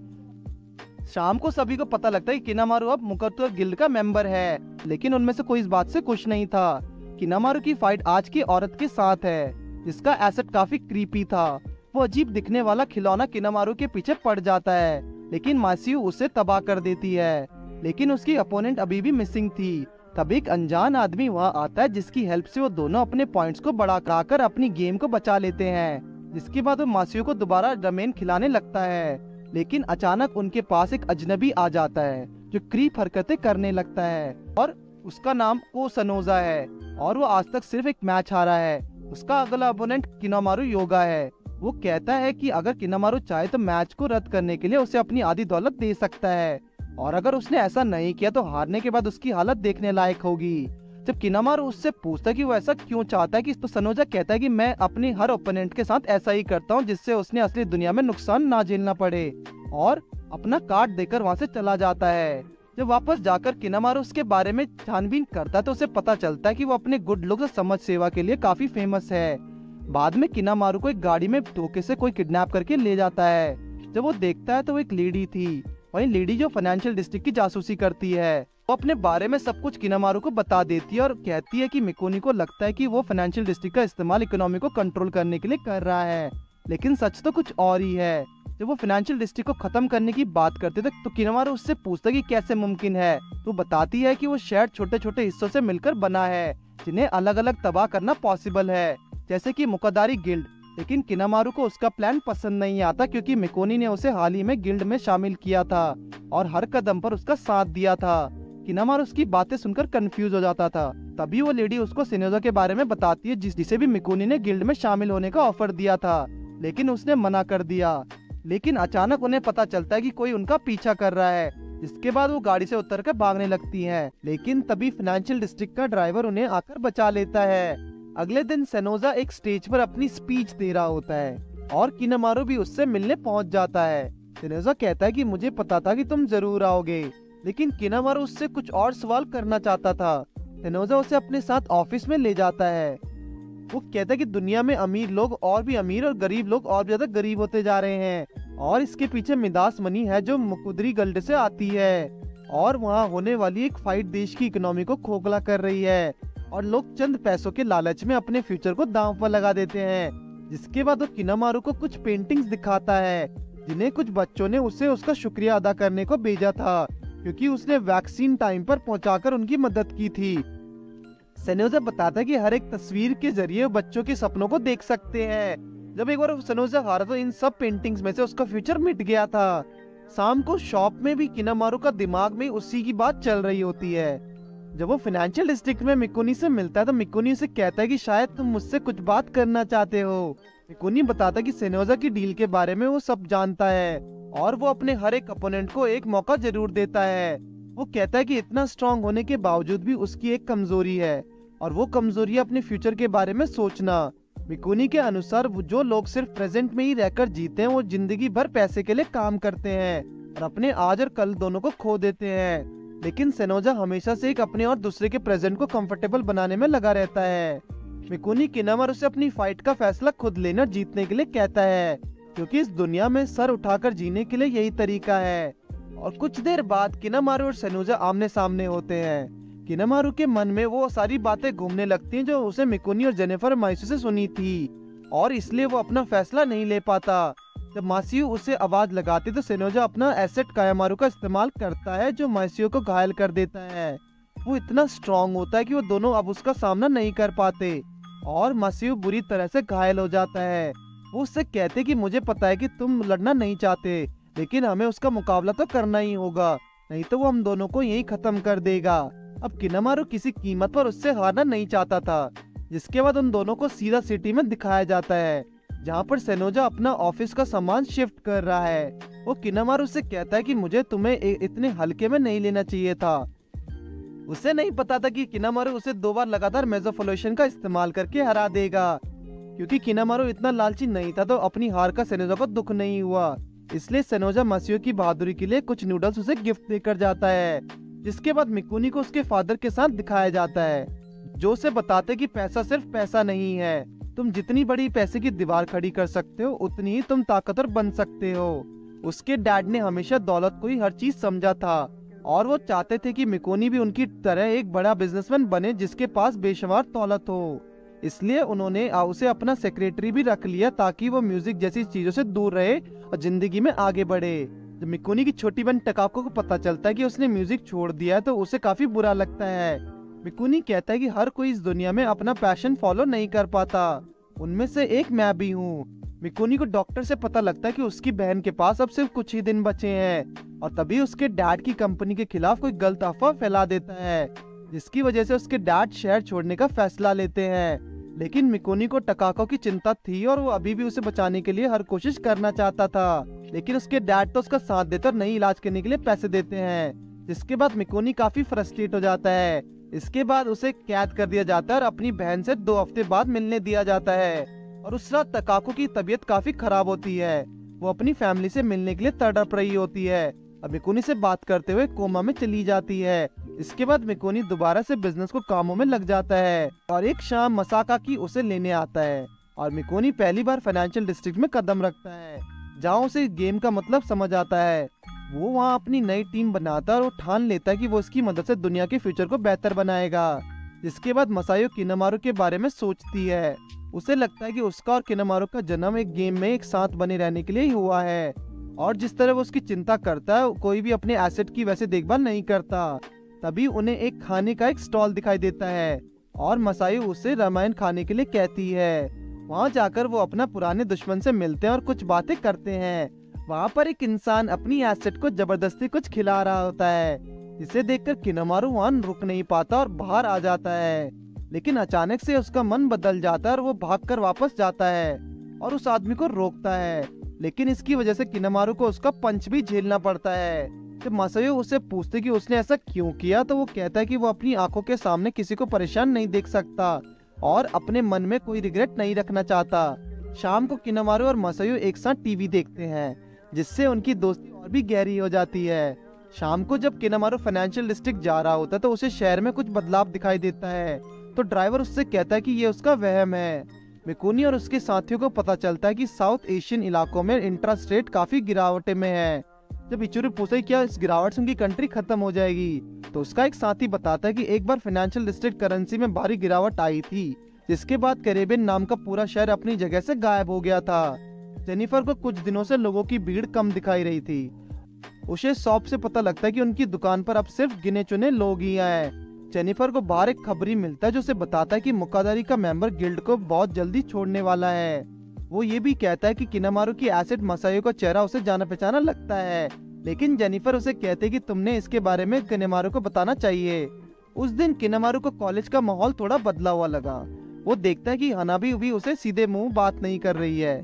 शाम को सभी को पता लगता है कि किनामारू अब मुकरतुआ गिल्ड का मेंबर है, लेकिन उनमें से कोई इस बात से खुश नहीं था। किनामारू की फाइट आज की औरत के साथ है, जिसका एसेट काफी क्रीपी था। वो अजीब दिखने वाला खिलौना किनामारू के पीछे पड़ जाता है, लेकिन मासियो उसे तबाह कर देती है। लेकिन उसकी अपोनेंट अभी भी मिसिंग थी। तब एक अनजान आदमी वहाँ आता है, जिसकी हेल्प से वो दोनों अपने पॉइंट्स को बढ़ाकर अपनी गेम को बचा लेते हैं। जिसके बाद वो मासियो को दोबारा रमेन खिलाने लगता है, लेकिन अचानक उनके पास एक अजनबी आ जाता है जो क्रीप हरकतें करने लगता है और उसका नाम को सनोजा है और वो आज तक सिर्फ एक मैच हारा है। उसका अगला अपोनेंट किनामारू योगा है। वो कहता है कि अगर किनामारू चाहे तो मैच को रद्द करने के लिए उसे अपनी आधी दौलत दे सकता है और अगर उसने ऐसा नहीं किया तो हारने के बाद उसकी हालत देखने लायक होगी। जब किनामारू उससे पूछता है कि वो ऐसा क्यों चाहता है, कि तो सनोजा कहता है कि मैं अपने हर ओपोनेंट के साथ ऐसा ही करता हूँ जिससे उसने असली दुनिया में नुकसान ना झेलना पड़े, और अपना कार्ड देकर वहाँ से चला जाता है। जब वापस जाकर किनामारू उसके बारे में छानबीन करता है तो उसे पता चलता है कि वो अपने गुड लुक्स और समाज सेवा के लिए काफी फेमस है। बाद में किनामारू को एक गाड़ी में धोखे से कोई किडनैप करके ले जाता है। जब वो देखता है तो वो एक लेडी थी, वही लेडी जो फाइनेंशियल डिस्ट्रिक्ट की जासूसी करती है। वो अपने बारे में सब कुछ किनामारू को बता देती है और कहती है कि मिकुनी को लगता है कि वो फाइनेंशियल डिस्ट्रिक्ट का इस्तेमाल इकोनॉमी को कंट्रोल करने के लिए कर रहा है, लेकिन सच तो कुछ और ही है। जब वो फाइनेंशियल डिस्ट्रिक्ट को खत्म करने की बात करते थे तो किनामारू उससे पूछता कि कैसे मुमकिन है। तो बताती है कि वो शहर छोटे छोटे हिस्सों से मिलकर बना है, जिन्हें अलग अलग तबाह करना पॉसिबल है, जैसे कि मुकदारी गिल्ड। लेकिन किनामारू को उसका प्लान पसंद नहीं आता, क्योंकि मिकुनी ने उसे हाल ही में गिल्ड में शामिल किया था और हर कदम पर उसका साथ दिया था। किनामारू उसकी बातें सुनकर कंफ्यूज हो जाता था। तभी वो लेडी उसको सिनोजा के बारे में बताती है, जिस जिसे भी मिकुनी ने गिल्ड में शामिल होने का ऑफर दिया था, लेकिन उसने मना कर दिया। लेकिन अचानक उन्हें पता चलता है कि कोई उनका पीछा कर रहा है, जिसके बाद वो गाड़ी से उतरकर भागने लगती हैं। लेकिन तभी फाइनेंशियल डिस्ट्रिक्ट का ड्राइवर उन्हें आकर बचा लेता है। अगले दिन सेनोजा एक स्टेज पर अपनी स्पीच दे रहा होता है और किनामारू भी उससे मिलने पहुंच जाता है। सेनोजा कहता है कि मुझे पता था कि तुम जरूर आओगे, लेकिन किनामारू उससे कुछ और सवाल करना चाहता था। सेनोजा उसे अपने साथ ऑफिस में ले जाता है। वो कहता है कि दुनिया में अमीर लोग और भी अमीर और गरीब लोग और ज्यादा गरीब होते जा रहे हैं और इसके पीछे मिडास मनी है जो मुकुदरी गिल्ड से आती है और वहाँ होने वाली एक फाइट देश की इकोनॉमी को खोखला कर रही है और लोग चंद पैसों के लालच में अपने फ्यूचर को दांव पर लगा देते हैं। जिसके बाद वो किनामारू को कुछ पेंटिंग्स दिखाता है जिन्हें कुछ बच्चों ने उसे उसका शुक्रिया अदा करने को भेजा था, क्योंकि उसने वैक्सीन टाइम पर पहुंचाकर उनकी मदद की थी। सेनोजा बताता है कि हर एक तस्वीर के जरिए बच्चों के सपनों को देख सकते हैं। जब एक बार सेनोजा हारा तो इन सब पेंटिंग्स में से उसका फ्यूचर मिट गया था। शाम को शॉप में भी किनामारू का दिमाग में उसी की बात चल रही होती है। जब वो फाइनेंशियल डिस्ट्रिक्ट में मिकुनी से मिलता है तो मिकुनी उसे कहता है कि शायद तुम मुझसे कुछ बात करना चाहते हो। मिकुनी बताता है कि सेनोजा की डील के बारे में वो सब जानता है और वो अपने हर एक अपोनेंट को एक मौका जरूर देता है। वो कहता है कि इतना स्ट्रांग होने के बावजूद भी उसकी एक कमजोरी है और वो कमजोरी अपने फ्यूचर के बारे में सोचना। मिकुनी के अनुसार जो लोग सिर्फ प्रेजेंट में ही रहकर जीते हैं वो जिंदगी भर पैसे के लिए काम करते हैं और अपने आज और कल दोनों को खो देते हैं। लेकिन सेनोजा हमेशा से एक अपने और दूसरे के प्रेजेंट को कंफर्टेबल बनाने में लगा रहता है। मिकुनी किनामारू से अपनी फाइट का फैसला खुद लेना जीतने के लिए कहता है, क्योंकि इस दुनिया में सर उठाकर जीने के लिए यही तरीका है। और कुछ देर बाद किनामारू और सेनोजा आमने सामने होते हैं। किनामारू के मन में वो सारी बातें घूमने लगती हैं जो उसे मिकुनी और जेनिफर माइसू से सुनी थी और इसलिए वो अपना फैसला नहीं ले पाता। जब मासियो उसे आवाज लगाती तो सेनोजा अपना एसेट कायामारू का इस्तेमाल करता है जो मासियो को घायल कर देता है। वो इतना स्ट्रांग होता है कि वो दोनों अब उसका सामना नहीं कर पाते और मासियो बुरी तरह से घायल हो जाता है। वो उससे कहते कि मुझे पता है कि तुम लड़ना नहीं चाहते, लेकिन हमें उसका मुकाबला तो करना ही होगा, नहीं तो वो हम दोनों को यही खत्म कर देगा। अब किनामारू किसी कीमत पर उससे हारना नहीं चाहता था। जिसके बाद उन दोनों को सीधा सिटी में दिखाया जाता है, जहाँ पर सेनोजा अपना ऑफिस का सामान शिफ्ट कर रहा है। वो किनामारू से कहता है कि मुझे तुम्हें इतने हल्के में नहीं लेना चाहिए था। उसे नहीं पता था कि किनामारू उसे दो बार लगातार मेजोफोलेशन का इस्तेमाल करके हरा देगा। क्योंकि किनामारू इतना लालची नहीं था तो अपनी हार का सेनोजा को दुख नहीं हुआ। इसलिए सेनोजा मासियो की बहादुरी के लिए कुछ नूडल्स उसे गिफ्ट देकर जाता है। जिसके बाद मिकुनी को उसके फादर के साथ दिखाया जाता है, जो उसे बताते कि पैसा सिर्फ पैसा नहीं है, तुम जितनी बड़ी पैसे की दीवार खड़ी कर सकते हो उतनी ही तुम ताकतवर बन सकते हो। उसके डैड ने हमेशा दौलत को ही हर चीज समझा था और वो चाहते थे कि मिकुनी भी उनकी तरह एक बड़ा बिजनेसमैन बने जिसके पास बेशुमार दौलत हो। इसलिए उन्होंने उसे अपना सेक्रेटरी भी रख लिया ताकि वो म्यूजिक जैसी चीजों से दूर रहे और जिंदगी में आगे बढ़े। जब मिकुनी की छोटी बहन टकाको को पता चलता है कि उसने म्यूजिक छोड़ दिया है तो उसे काफी बुरा लगता है। मिकुनी कहता है कि हर कोई इस दुनिया में अपना पैशन फॉलो नहीं कर पाता, उनमें से एक मैं भी हूँ। मिकुनी को डॉक्टर से पता लगता है कि उसकी बहन के पास अब सिर्फ कुछ ही दिन बचे हैं और तभी उसके डैड की कंपनी के खिलाफ कोई गलत अफवाह फैला देता है, जिसकी वजह से उसके डैड शहर छोड़ने का फैसला लेते हैं। लेकिन मिकुनी को टकाको की चिंता थी और वो अभी भी उसे बचाने के लिए हर कोशिश करना चाहता था, लेकिन उसके डैड तो उसका साथ देकर नई इलाज करने के लिए पैसे देते हैं। जिसके बाद मिकुनी काफी फ्रस्ट्रेट हो जाता है। इसके बाद उसे कैद कर दिया जाता है और अपनी बहन से दो हफ्ते बाद मिलने दिया जाता है। और उस रात टकाको की तबीयत काफी खराब होती है, वो अपनी फैमिली से मिलने के लिए तड़प रही होती है और मिकुनी से बात करते हुए कोमा में चली जाती है। इसके बाद मिकुनी दोबारा से बिजनेस को कामों में लग जाता है और एक शाम मसाकाकी उसे लेने आता है और मिकुनी पहली बार फाइनेंशियल डिस्ट्रिक्ट में कदम रखता है, जहाँ उसे गेम का मतलब समझ आता है। वो वहाँ अपनी नई टीम बनाता है और वो ठान लेता है कि वो उसकी मदद से दुनिया के फ्यूचर को बेहतर बनाएगा। जिसके बाद मसायो किनामारू के बारे में सोचती है। उसे लगता है कि उसका और किनामारू का जन्म एक गेम में एक साथ बने रहने के लिए ही हुआ है और जिस तरह वो उसकी चिंता करता है कोई भी अपने एसेट की वैसे देखभाल नहीं करता। तभी उन्हें एक खाने का एक स्टॉल दिखाई देता है और मसायो उसे रामायण खाने के लिए कहती है। वहाँ जाकर वो अपना पुराने दुश्मन से मिलते हैं और कुछ बातें करते हैं। वहाँ पर एक इंसान अपनी एसेट को जबरदस्ती कुछ खिला रहा होता है, जिसे देखकर किनामारू वहाँ रुक नहीं पाता और बाहर आ जाता है। लेकिन अचानक से उसका मन बदल जाता है और वो भागकर वापस जाता है और उस आदमी को रोकता है। लेकिन इसकी वजह से किनामारू को उसका पंच भी झेलना पड़ता है। जब मासायो उससे पूछते कि उसने ऐसा क्यों किया तो वो कहता है कि वो अपनी आंखों के सामने किसी को परेशान नहीं देख सकता और अपने मन में कोई रिग्रेट नहीं रखना चाहता। शाम को किनामारू और मासायो एक साथ टीवी देखते हैं, जिससे उनकी दोस्ती और भी गहरी हो जाती है। शाम को जब किनामारू फाइनेंशियल डिस्ट्रिक्ट जा रहा होता है तो उसे शहर में कुछ बदलाव दिखाई देता है, तो ड्राइवर उससे कहता है कि ये उसका वहम है। मिकुनी और उसके साथियों को पता चलता है कि साउथ एशियन इलाकों में इंटरेस्ट रेट काफी गिरावटे में है। जब इचुरी पूछे क्या इस गिरावट से उनकी कंट्री खत्म हो जाएगी, तो उसका एक साथी बताता है कि एक बार फाइनेंशियल डिस्ट्रिक्ट करेंसी में भारी गिरावट आई थी, जिसके बाद कैरेबियन नाम का पूरा शहर अपनी जगह से गायब हो गया था। जेनिफर को कुछ दिनों से लोगों की भीड़ कम दिखाई रही थी। उसे शॉप से पता लगता है कि उनकी दुकान पर अब सिर्फ गिने चुने लोग ही आए। जेनिफर को बाहर एक खबरी मिलता है जो उसे बताता है कि मुक्कादारी का मेंबर गिल्ड को बहुत जल्दी छोड़ने वाला है। वो ये भी कहता है कि किनामारू की एसिड मसायो का चेहरा उसे जाना पहचाना लगता है, लेकिन जेनिफर उसे कहते कि तुमने इसके बारे में किनामारू को बताना चाहिए। उस दिन किनामारू को कॉलेज का माहौल थोड़ा बदला हुआ लगा। वो देखता है कि हनाबी भी उसे सीधे मुंह बात नहीं कर रही है।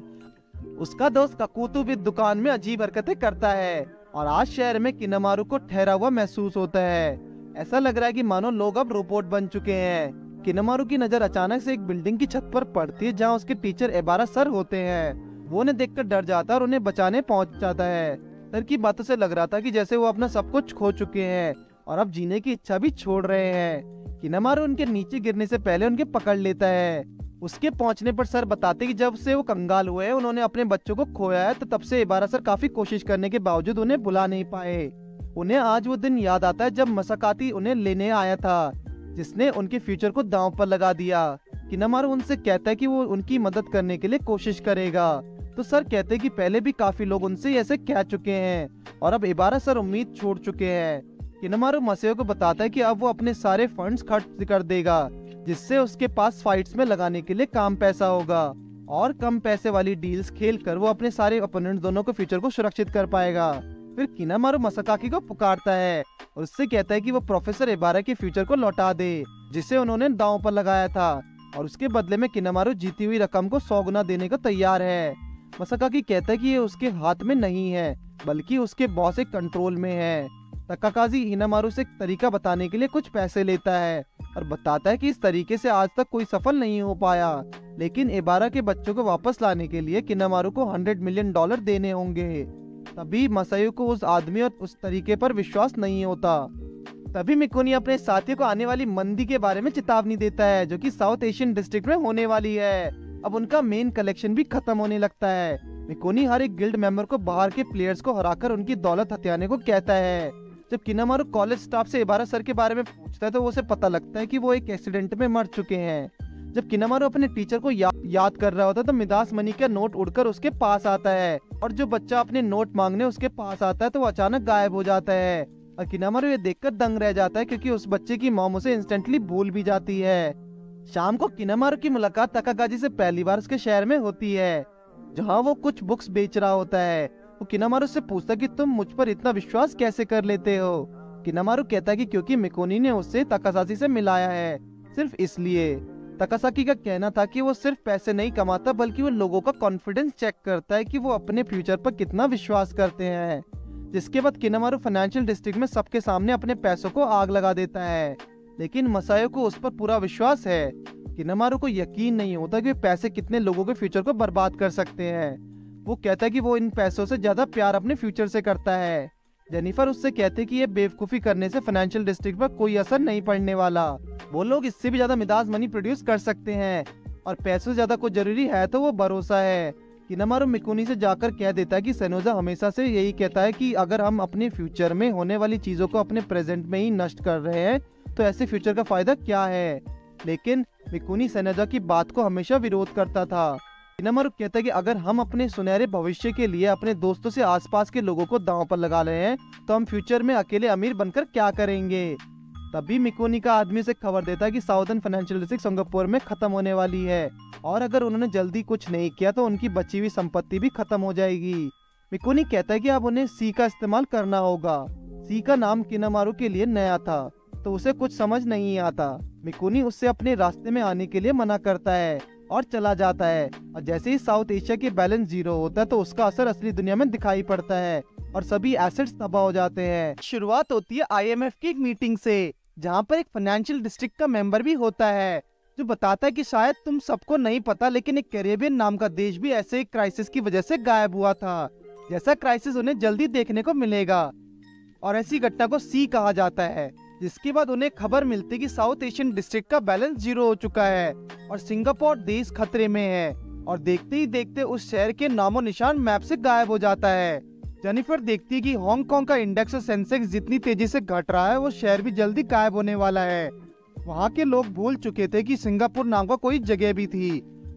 उसका दोस्त काकुतो भी दुकान में अजीब हरकतें करता है और आज शहर में किनामारू को ठहरा हुआ महसूस होता है। ऐसा लग रहा है कि मानो लोग अब रोबोट बन चुके हैं। किनामारू की नजर अचानक से एक बिल्डिंग की छत पर पड़ती है जहाँ उसके टीचर एबारा सर होते हैं। वो उन्हें देखकर डर जाता है और उन्हें बचाने पहुंच जाता है। सर की बातों से लग रहा था कि जैसे वो अपना सब कुछ खो चुके हैं और अब जीने की इच्छा भी छोड़ रहे हैं। किनामारू उनके नीचे गिरने से पहले उनके पकड़ लेता है। उसके पहुंचने पर सर बताते कि जब से वो कंगाल हुए उन्होंने अपने बच्चों को खोया है, तो तब से एबारा सर काफी कोशिश करने के बावजूद उन्हें बुला नहीं पाए। उन्हें आज वो दिन याद आता है जब मसाकाती उन्हें लेने आया था, जिसने उनके फ्यूचर को दांव पर लगा दिया। किनामारू उनसे कहता है कि वो उनकी मदद करने के लिए कोशिश करेगा, तो सर कहते हैं कि पहले भी काफी लोग उनसे ऐसे कह चुके हैं और अब एबारा सर उम्मीद छोड़ चुके हैं। किनामारू मसायो को बताता है कि अब वो अपने सारे फंड्स खर्च कर देगा, जिससे उसके पास फाइट्स में लगाने के लिए काम पैसा होगा और कम पैसे वाली डील्स खेलकर वो अपने सारे ओपोनेंट दोनों के फ्यूचर को सुरक्षित कर पाएगा। फिर किनामारू मसाकाकी को पुकारता है और उससे कहता है कि वो प्रोफेसर एबारा के फ्यूचर को लौटा दे, जिसे उन्होंने दांव पर लगाया था, और उसके बदले में किनामारू जीती हुई रकम को सौ गुना देने को तैयार है। मसाकाकी कहता है कि ये उसके हाथ में नहीं है, बल्कि उसके बॉस के कंट्रोल में है। तकाकाजी हिनामारू से एक तरीका बताने के लिए कुछ पैसे लेता है और बताता है कि इस तरीके से आज तक कोई सफल नहीं हो पाया, लेकिन एबारा के बच्चों को वापस लाने के लिए किनामारू को हंड्रेड मिलियन डॉलर देने होंगे। तभी मसायो को उस आदमी और उस तरीके पर विश्वास नहीं होता। तभी मिकुनी अपने साथियों को आने वाली मंदी के बारे में चेतावनी देता है, जो कि साउथ एशियन डिस्ट्रिक्ट में होने वाली है। अब उनका मेन कलेक्शन भी खत्म होने लगता है। मिकुनी हर एक गिल्ड मेंबर को बाहर के प्लेयर्स को हराकर उनकी दौलत हथियाने को कहता है। जब किनामारू कॉलेज स्टाफ से एबारा सर के बारे में पूछता है तो उसे पता लगता है कि वो एक एक्सीडेंट में मर चुके हैं। जब किनामारू अपने टीचर को या, याद कर रहा होता है तो मिदास मनी का नोट उड़कर उसके पास आता है, और जो बच्चा अपने नोट मांगने उसके पास आता है तो वो अचानक गायब हो जाता है। और किनामारू ये देखकर दंग रह जाता है, क्योंकि उस बच्चे की मॉम उसे इंस्टेंटली भूल भी जाती है। शाम को किनामारू की मुलाकात तकाकाजी से पहली बार उसके शहर में होती है, जहाँ वो कुछ बुक्स बेच रहा होता है। वो किनामारू से पूछता है कि तुम मुझ पर इतना विश्वास कैसे कर लेते हो। किनामारू कहता है कि क्योंकि मिकुनी ने उससे तकासाकी से मिलाया है, सिर्फ इसलिए। तकासाकी का कहना था कि वो सिर्फ पैसे नहीं कमाता, बल्कि वो लोगों का कॉन्फिडेंस चेक करता है कि वो अपने फ्यूचर पर कितना विश्वास करते हैं। जिसके बाद किनामारू फाइनेंशियल डिस्ट्रिक्ट में सबके सामने अपने पैसों को आग लगा देता है, लेकिन मसायो को उस पर पूरा विश्वास है। किनामारू को यकीन नहीं होता कि पैसे कितने लोगों के फ्यूचर को बर्बाद कर सकते हैं। वो कहता है कि वो इन पैसों से ज्यादा प्यार अपने फ्यूचर से करता है। जेनिफर उससे कहते कि ये बेवकूफी करने से फाइनेंशियल डिस्ट्रिक्ट पर कोई असर नहीं पड़ने वाला। वो लोग इससे भी ज्यादा मिदास मनी प्रोड्यूस कर सकते हैं, और पैसों से ज्यादा कुछ जरूरी है तो वो भरोसा है। किनामारू मिकुनी से जाकर कह देता है कि सेनोजा हमेशा से यही कहता है कि अगर हम अपने फ्यूचर में होने वाली चीजों को अपने प्रेजेंट में ही नष्ट कर रहे हैं तो ऐसे फ्यूचर का फायदा क्या है। लेकिन मिकुनी सेनोजा की बात को हमेशा विरोध करता था। किनामारू कहता है कि अगर हम अपने सुनहरे भविष्य के लिए अपने दोस्तों से आसपास के लोगों को दांव पर लगा रहे हैं तो हम फ्यूचर में अकेले अमीर बनकर क्या करेंगे। तभी मिकुनी का आदमी से खबर देता है कि साउदर्न फाइनेंशियल डिस्ट्रिक्ट सिंगापुर में खत्म होने वाली है, और अगर उन्होंने जल्दी कुछ नहीं किया तो उनकी बची हुई संपत्ति भी खत्म हो जाएगी। मिकुनी कहता है कि अब उन्हें सी का इस्तेमाल करना होगा। सी का नाम किनामारू के लिए नया था, तो उसे कुछ समझ नहीं आता। मिकुनी उससे अपने रास्ते में आने के लिए मना करता है और चला जाता है। और जैसे ही साउथ एशिया के बैलेंस जीरो होता है तो उसका असर असली दुनिया में दिखाई पड़ता है और सभी एसेट्स तबाह हो जाते हैं। शुरुआत होती है आई एम एफ की एक मीटिंग से, जहाँ पर एक फाइनेंशियल डिस्ट्रिक्ट का मेंबर भी होता है, जो बताता है कि शायद तुम सबको नहीं पता, लेकिन एक कैरेबियन नाम का देश भी ऐसे एक क्राइसिस की वजह से गायब हुआ था। जैसा क्राइसिस उन्हें जल्दी देखने को मिलेगा, और ऐसी घटना को सी कहा जाता है। जिसके बाद उन्हें खबर मिलती कि साउथ एशियन डिस्ट्रिक्ट का बैलेंस जीरो हो चुका है और सिंगापुर देश खतरे में है, और देखते ही देखते उस शहर के नामो निशान मैप से गायब हो जाता है। जेनिफर देखती है कि हांगकांग का इंडेक्स और सेंसेक्स जितनी तेजी से घट रहा है वो शहर भी जल्दी गायब होने वाला है। वहाँ के लोग भूल चुके थे कि सिंगापुर नाम का कोई जगह भी थी,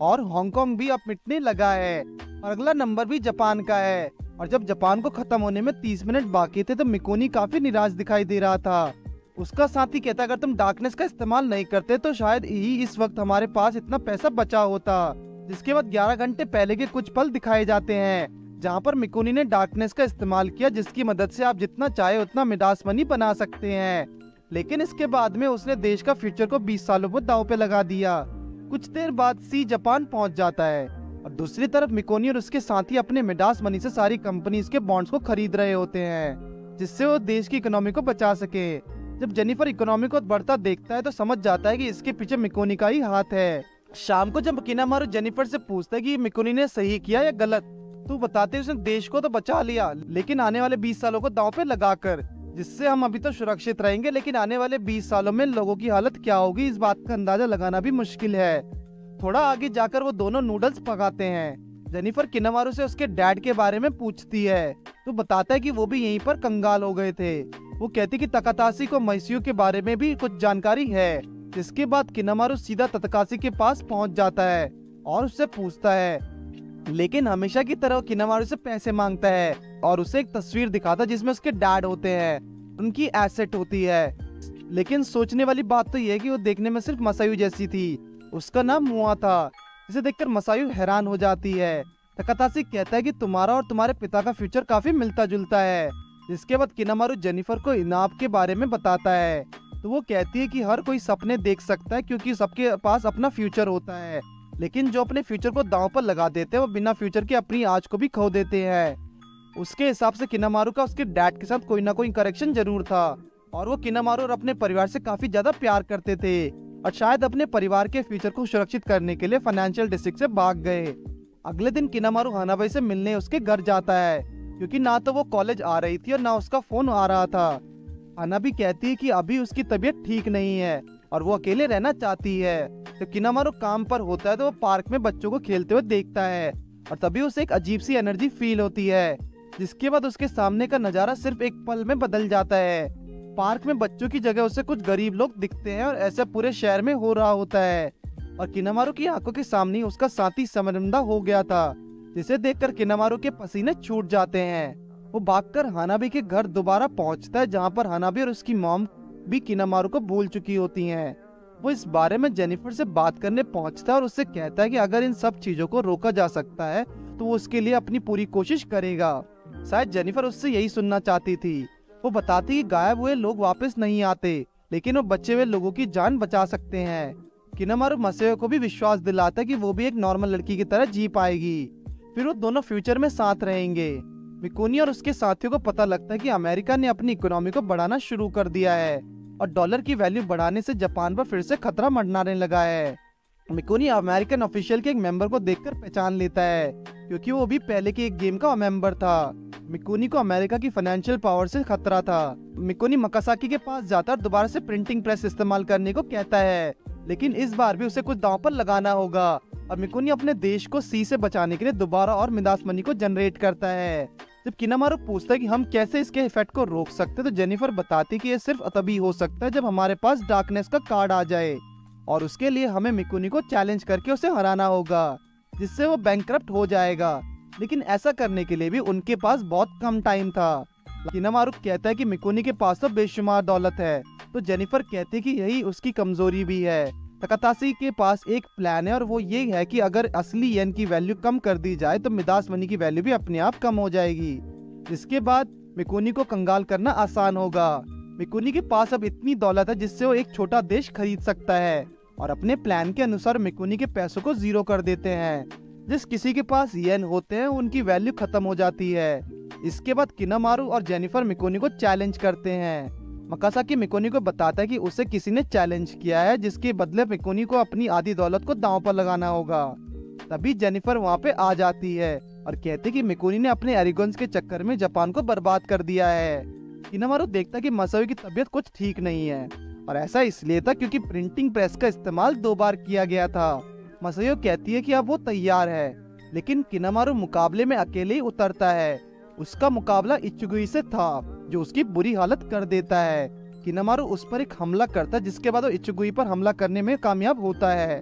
और हांगकांग भी अब मिटने लगा है और अगला नंबर भी जापान का है। और जब जापान को खत्म होने में तीस मिनट बाकी थे तो मिकोनी काफी निराश दिखाई दे रहा था। उसका साथी कहता अगर तुम डार्कनेस का इस्तेमाल नहीं करते तो शायद ही इस वक्त हमारे पास इतना पैसा बचा होता। जिसके बाद ग्यारह घंटे पहले के कुछ पल दिखाए जाते हैं जहां पर मिकोनी ने डार्कनेस का इस्तेमाल किया, जिसकी मदद से आप जितना चाहे उतना मिडास मनी बना सकते हैं। लेकिन इसके बाद में उसने देश का फ्यूचर को बीस सालों पर दांव पे लगा दिया। कुछ देर बाद सी जापान पहुंच जाता है और दूसरी तरफ मिकोनी और उसके साथी अपने मिडास मनी से सारी कंपनीज के बॉन्ड्स को खरीद रहे होते हैं, जिससे वो देश की इकोनॉमी को बचा सके। जब जेनिफर इकोनॉमी को बढ़ता देखता है तो समझ जाता है कि इसके पीछे मिकोनी का ही हाथ है। शाम को जब किनामारू जेनिफर से पूछता है कि मिकोनी ने सही किया या गलत, तो बताते उसने देश को तो बचा लिया लेकिन आने वाले बीस सालों को दांव पे लगाकर, जिससे हम अभी तो सुरक्षित रहेंगे लेकिन आने वाले बीस सालों में लोगों की हालत क्या होगी इस बात का अंदाजा लगाना भी मुश्किल है। थोड़ा आगे जाकर वो दोनों नूडल्स पकाते हैं। जेनिफर किनामारू से उसके डैड के बारे में पूछती है तो बताता है कि वो भी यहीं पर कंगाल हो गए थे। वो कहती कि तकाताशी को मैसियो के बारे में भी कुछ जानकारी है। जिसके बाद किनामारू सीधा तकाताशी के पास पहुंच जाता है और उससे पूछता है, लेकिन हमेशा की तरह किनामारू से पैसे मांगता है और उसे एक तस्वीर दिखाता है जिसमें उसके डैड होते हैं, उनकी एसेट होती है। लेकिन सोचने वाली बात तो यह है कि वो देखने में सिर्फ मसायू जैसी थी। उसका नाम मुआ था, जिसे देखकर मसायू हैरान हो जाती है। तकाताशी कहता है कि तुम्हारा और तुम्हारे पिता का फ्यूचर काफी मिलता जुलता है। जिसके बाद किनामारू जेनिफर को इनाम के बारे में बताता है तो वो कहती है कि हर कोई सपने देख सकता है क्योंकि सबके पास अपना फ्यूचर होता है, लेकिन जो अपने फ्यूचर को दांव पर लगा देते हैं वो बिना फ्यूचर के अपनी आज को भी खो देते हैं। उसके हिसाब से किनामारू का उसके डैड के साथ कोई ना कोई करेक्शन जरूर था और वो किनामारू और अपने परिवार से काफी ज्यादा प्यार करते थे और शायद अपने परिवार के फ्यूचर को सुरक्षित करने के लिए फाइनेंशियल डिस्ट्रिक्ट से भाग गए। अगले दिन किनामारू हानाबाई से मिलने उसके घर जाता है क्योंकि ना तो वो कॉलेज आ रही थी और ना उसका फोन आ रहा था। हानाबी कहती है कि अभी उसकी तबीयत ठीक नहीं है और वो अकेले रहना चाहती है। जब किनामारू काम पर होता है तो वो पार्क में बच्चों को खेलते हुए देखता है और तभी उसे एक अजीब सी एनर्जी फील होती है, जिसके बाद उसके सामने का नजारा सिर्फ एक पल में बदल जाता है। पार्क में बच्चों की जगह उसे कुछ गरीब लोग दिखते हैं और ऐसा पूरे शहर में हो रहा होता है। और किनामारू की आंखों के सामने उसका साथी शर्मिंदा हो गया था, जिसे देखकर किनामारू के पसीने छूट जाते हैं। वो भागकर हानाबी के घर दोबारा पहुंचता है जहां पर हानाबी और उसकी मॉम भी किनामारू को भूल चुकी होती हैं। वो इस बारे में जेनिफर से बात करने पहुंचता है और उससे कहता है कि अगर इन सब चीजों को रोका जा सकता है तो वो उसके लिए अपनी पूरी कोशिश करेगा। शायद जेनिफर उससे यही सुनना चाहती थी। वो बताती कि गायब हुए लोग वापस नहीं आते लेकिन वो बचे हुए लोगों की जान बचा सकते हैं। किनामारू मसेयो को भी विश्वास दिलाता है कि वो भी एक नॉर्मल लड़की की तरह जी पाएगी, फिर वो दोनों फ्यूचर में साथ रहेंगे। मिकोनी और उसके साथियों को पता लगता है कि अमेरिका ने अपनी इकोनॉमी को बढ़ाना शुरू कर दिया है और डॉलर की वैल्यू बढ़ाने से जापान पर फिर से खतरा मंडराने लगा है। मिकोनी अमेरिकन ऑफिशियल के एक मेंबर को देखकर पहचान लेता है क्योंकि वो भी पहले के एक गेम का मेंबर था। मिकोनी को अमेरिका की फाइनेंशियल पावर से खतरा था। मिकोनी मकासाकी के पास जाता और दोबारा से प्रिंटिंग प्रेस इस्तेमाल करने को कहता है, लेकिन इस बार भी उसे कुछ दांव पर लगाना होगा और मिकोनी अपने देश को सी से बचाने के लिए दोबारा और मिदास मनी को जनरेट करता है। जब किनामारू पूछता है कि हम कैसे इसके इफेक्ट को रोक सकते, तो जेनिफर बताती कि ये सिर्फ तभी हो सकता है जब हमारे पास डार्कनेस का कार्ड आ जाए और उसके लिए हमें मिकोनी को चैलेंज करके उसे हराना होगा, जिससे वो बैंकरप्ट हो जाएगा। लेकिन ऐसा करने के लिए भी उनके पास बहुत कम टाइम था। किनामारू कहता है कि मिकोनी के पास तो बेशुमार दौलत है, तो जेनिफर कहती है कि यही उसकी कमजोरी भी है। तकाताशी के पास एक प्लान है और वो ये है कि अगर असली येन की वैल्यू कम कर दी जाए तो मिदास मनी की वैल्यू भी अपने आप कम हो जाएगी। जिसके बाद मिकोनी को कंगाल करना आसान होगा। मिकोनी के पास अब इतनी दौलत है जिससे वो एक छोटा देश खरीद सकता है और अपने प्लान के अनुसार मिकोनी के पैसों को जीरो कर देते हैं। जिस किसी के पास येन होते हैं उनकी वैल्यू खत्म हो जाती है। इसके बाद किनामारू और जेनिफर मिकोनी को चैलेंज करते हैं। मकासाकी मिकोनी को बताता है कि उसे किसी ने चैलेंज किया है, जिसके बदले मिकोनी को अपनी आधी दौलत को दांव पर लगाना होगा। तभी जेनिफर वहां पे आ जाती है और कहती कि मिकोनी ने अपने एरिगोन्स के चक्कर में जापान को बर्बाद कर दिया है। किनामारू देखता कि मसायो की तबीयत कुछ ठीक नहीं है और ऐसा इसलिए था क्योंकि प्रिंटिंग प्रेस का इस्तेमाल दो बार किया गया था। मसायो कहती है कि अब वो तैयार है, लेकिन किनामारू मुकाबले में अकेले ही उतरता है। उसका मुकाबला इचुगुई से था जो उसकी बुरी हालत कर देता है। किनामारू उस पर एक हमला करता है, जिसके बाद वो इचुगुई पर हमला करने में कामयाब होता है।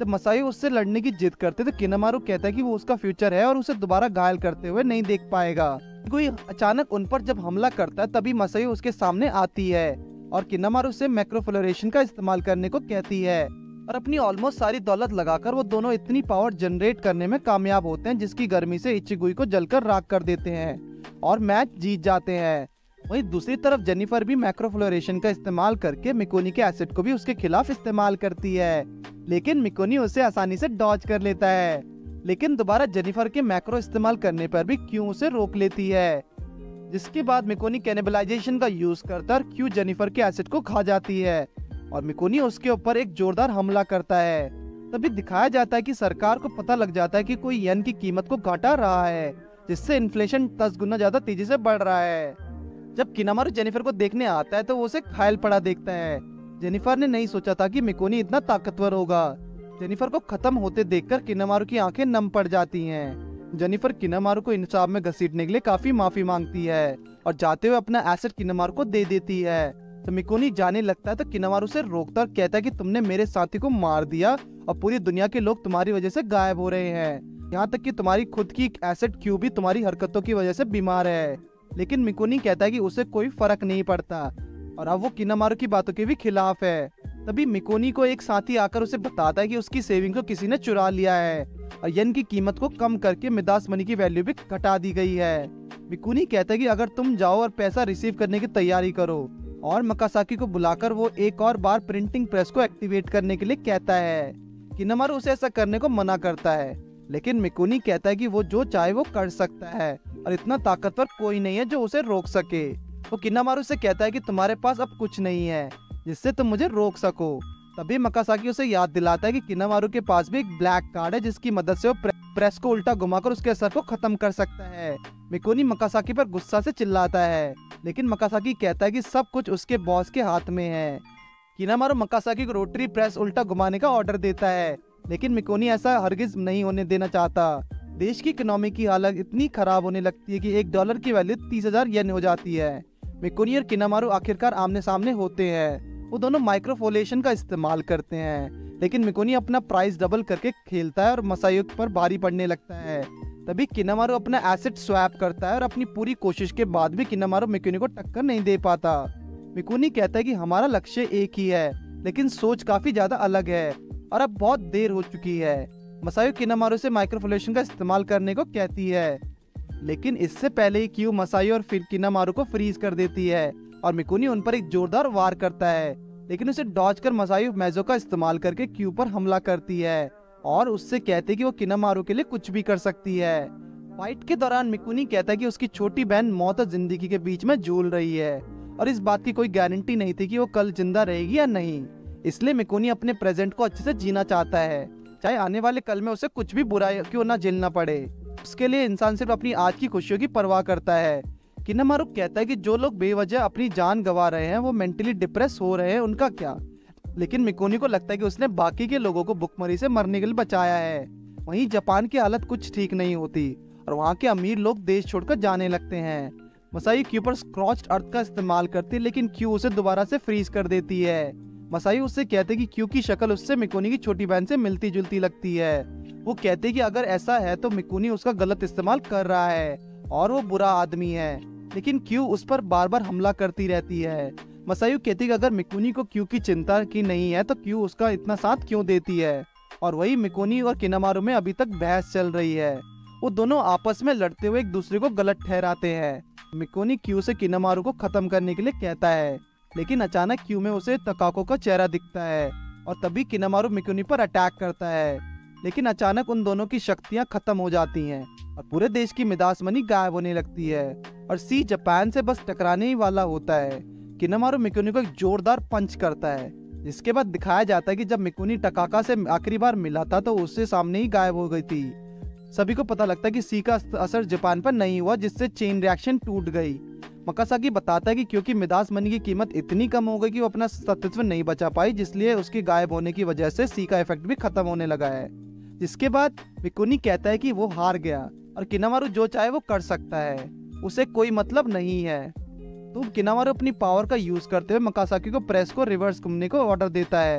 जब मसायो उससे लड़ने की जिद करते तो किनामारू कहता है कि वो उसका फ्यूचर है और उसे दोबारा घायल करते हुए नहीं देख पाएगा। कोई अचानक उन पर जब हमला करता है तभी मसायो उसके सामने आती है और किनामारू से मैक्रोफ्लोरेशन का इस्तेमाल करने को कहती है और अपनी ऑलमोस्ट सारी दौलत लगाकर वो दोनों इतनी पावर जनरेट करने में कामयाब होते हैं जिसकी गर्मी से इचिगुई को जलकर राख कर देते हैं और मैच जीत जाते हैं। वहीं दूसरी तरफ जेनिफर भी मैक्रोफ्लोरेशन का इस्तेमाल करके मिकोनी के एसिड को भी उसके खिलाफ इस्तेमाल करती है, लेकिन मिकोनी उसे आसानी से डॉज कर लेता है। लेकिन दोबारा जेनिफर के मैक्रो इस्तेमाल करने पर भी क्यू उसे रोक लेती है, जिसके बाद मिकोनी कैनिबलाइजेशन का यूज करता और क्यू जेनिफर के एसिड को खा जाती है और मिकोनी उसके ऊपर एक जोरदार हमला करता है। तभी दिखाया जाता है कि सरकार को पता लग जाता है कि कोई येन की कीमत को घटा रहा है, जिससे इन्फ्लेशन दस गुना ज्यादा तेजी से बढ़ रहा है। जब किनामारू जेनिफर को देखने आता है तो वो उसे घायल पड़ा देखता है। जेनिफर ने नहीं सोचा था कि मिकोनी इतना ताकतवर होगा। जेनिफर को खत्म होते देखकर किनामारू की आंखें नम पड़ जाती हैं। जेनिफर किनामारू को इंसाफ में घसीटने के लिए काफी माफी मांगती है और जाते हुए अपना एसिड किनामारू को दे देती है। तो मिकोनी जाने लगता है तो किनामारू से रोकता और कहता है कि तुमने मेरे साथी को मार दिया और पूरी दुनिया के लोग तुम्हारी वजह से गायब हो रहे हैं, यहाँ तक कि तुम्हारी खुद की एसिड क्यू भी तुम्हारी हरकतों की वजह से बीमार है। लेकिन मिकोनी कहता है कि उसे कोई फर्क नहीं पड़ता और अब वो किनामारू की बातों के भी खिलाफ है। तभी मिकोनी को एक साथी आकर उसे बताता है कि उसकी सेविंग को किसी ने चुरा लिया है और येन की कीमत को कम करके मिदास मनी की वैल्यू भी घटा दी गई है। मिकोनी कहता है कि अगर तुम जाओ और पैसा रिसीव करने की तैयारी करो और मकासाकी को बुलाकर वो एक और बार प्रिंटिंग प्रेस को एक्टिवेट करने के लिए कहता है। किनामारू उसे ऐसा करने को मना करता है, लेकिन मिकोनी कहता है कि वो जो चाहे वो कर सकता है और इतना ताकतवर कोई नहीं है जो उसे रोक सके। वो किनामारू से कहता है कि तुम्हारे पास अब कुछ नहीं है जिससे तुम मुझे रोक सको। तभी मकासाकी उसे याद दिलाता है कि किनामारू के पास भी एक ब्लैक कार्ड है जिसकी मदद से वो प्रे, प्रेस को उल्टा घुमाकर उसके असर को खत्म कर सकता है। मिकोनी मकासाकी पर गुस्सा से चिल्लाता है, लेकिन मकासाकी कहता है कि सब कुछ उसके बॉस के हाथ में है। किनामारू मकासाकी को रोटरी प्रेस उल्टा घुमाने का ऑर्डर देता है, लेकिन मिकोनी ऐसा हरगिज नहीं होने देना चाहता। देश की इकोनॉमी की हालत इतनी खराब होने लगती है कि एक डॉलर की वैल्यू तीस हजार येन हो जाती है। मिकोनी और किनामारू आखिरकार आमने सामने होते हैं। वो दोनों माइक्रोफोलेशन का इस्तेमाल करते हैं, लेकिन मिकोनी अपना प्राइस डबल करके खेलता है और मसायो पर भारी पड़ने लगता है। तभी किनामारू अपना एसिड स्वैप करता है और अपनी पूरी कोशिश के बाद भी किनामारू मिकोनी को टक्कर नहीं दे पाता। मिकोनी कहता है कि हमारा लक्ष्य एक ही है, लेकिन सोच काफी ज्यादा अलग है और अब बहुत देर हो चुकी है। मसायो किनामारू से माइक्रोफोलेशन का इस्तेमाल करने को कहती है, लेकिन इससे पहले ही क्यू मसायो और फिर किनामारू को फ्रीज कर देती है और मिकोनी उन पर एक जोरदार वार करता है, लेकिन उसे डॉज कर मसायो मैजो का इस्तेमाल करके क्यू पर हमला करती है और उससे कहती है कि वो किनामारू के लिए कुछ भी कर सकती है। फाइट के दौरान मिकोनी कहता है कि उसकी छोटी बहन मौत और जिंदगी के बीच में झूल रही है और इस बात की कोई गारंटी नहीं थी कि वो कल जिंदा रहेगी या नहीं। इसलिए मिकोनी अपने प्रेजेंट को अच्छे से जीना चाहता है, चाहे आने वाले कल में उसे कुछ भी बुरा क्यों ना झेलना पड़े। उसके लिए इंसान सिर्फ अपनी आज की खुशियों की परवाह करता है। किनामारू कहता है कि जो लोग बेवजह अपनी जान गंवा रहे हैं वो मेंटली डिप्रेस हो रहे हैं, उनका क्या। लेकिन मिकोनी को लगता है कि उसने बाकी के लोगों को भुखमरी से मरने के लिए बचाया है। वहीं जापान की हालत कुछ ठीक नहीं होती और वहाँ के अमीर लोग देश छोड़कर जाने लगते हैं। मसाई क्यू पर स्क्रॉच्ड अर्थ का इस्तेमाल करती है, लेकिन क्यू उसे दोबारा से फ्रीज कर देती है। मसाई उससे कहते कि क्यू की शक्ल उससे मिकोनी की छोटी बहन से मिलती जुलती लगती है। वो कहते कि अगर ऐसा है तो मिकोनी उसका गलत इस्तेमाल कर रहा है और वो बुरा आदमी है, लेकिन क्यू उस पर बार बार हमला करती रहती है। मसायु कहती कि अगर मिकोनी को क्यू की चिंता की नहीं है तो क्यू उसका इतना साथ क्यों देती है। और वही मिकोनी और किनामारू में अभी तक बहस चल रही है। वो दोनों आपस में लड़ते हुए एक दूसरे को गलत ठहराते हैं। मिकोनी क्यू से किनामारू को खत्म करने के लिए कहता है, लेकिन अचानक क्यू में उसे तकाको का चेहरा दिखता है और तभी किनामारू मिकोनी पर अटैक करता है। लेकिन अचानक उन दोनों की शक्तियां खत्म हो जाती हैं और पूरे देश की मिदास मनी गायब होने लगती है और सी जापान से बस टकराने ही वाला होता है। किनामारू मिकोनी को एक जोरदार पंच करता है, जिसके बाद दिखाया जाता है कि जब मिकोनी टकाका से आखिरी बार मिला था तो उससे सामने ही गायब हो गई थी। सभी को पता लगता है कि सी का असर जापान पर नहीं हुआ, जिससे चेन रिएक्शन टूट गई। मकासाकी बताता है कि क्योंकि मिदास मनी की कीमत इतनी कम हो गई कि वो अपना अस्तित्व नहीं बचा पाई, जिसलिए उसके गायब होने की वजह से सी का इफेक्ट भी खत्म होने लगा है। जिसके बाद मिकोनी कहता है कि वो हार गया और किनामारू जो चाहे वो कर सकता है, उसे कोई मतलब नहीं है। तो किनामारू अपनी पावर का यूज करते हुए मकासाकी को प्रेस को रिवर्स घूमने को ऑर्डर देता है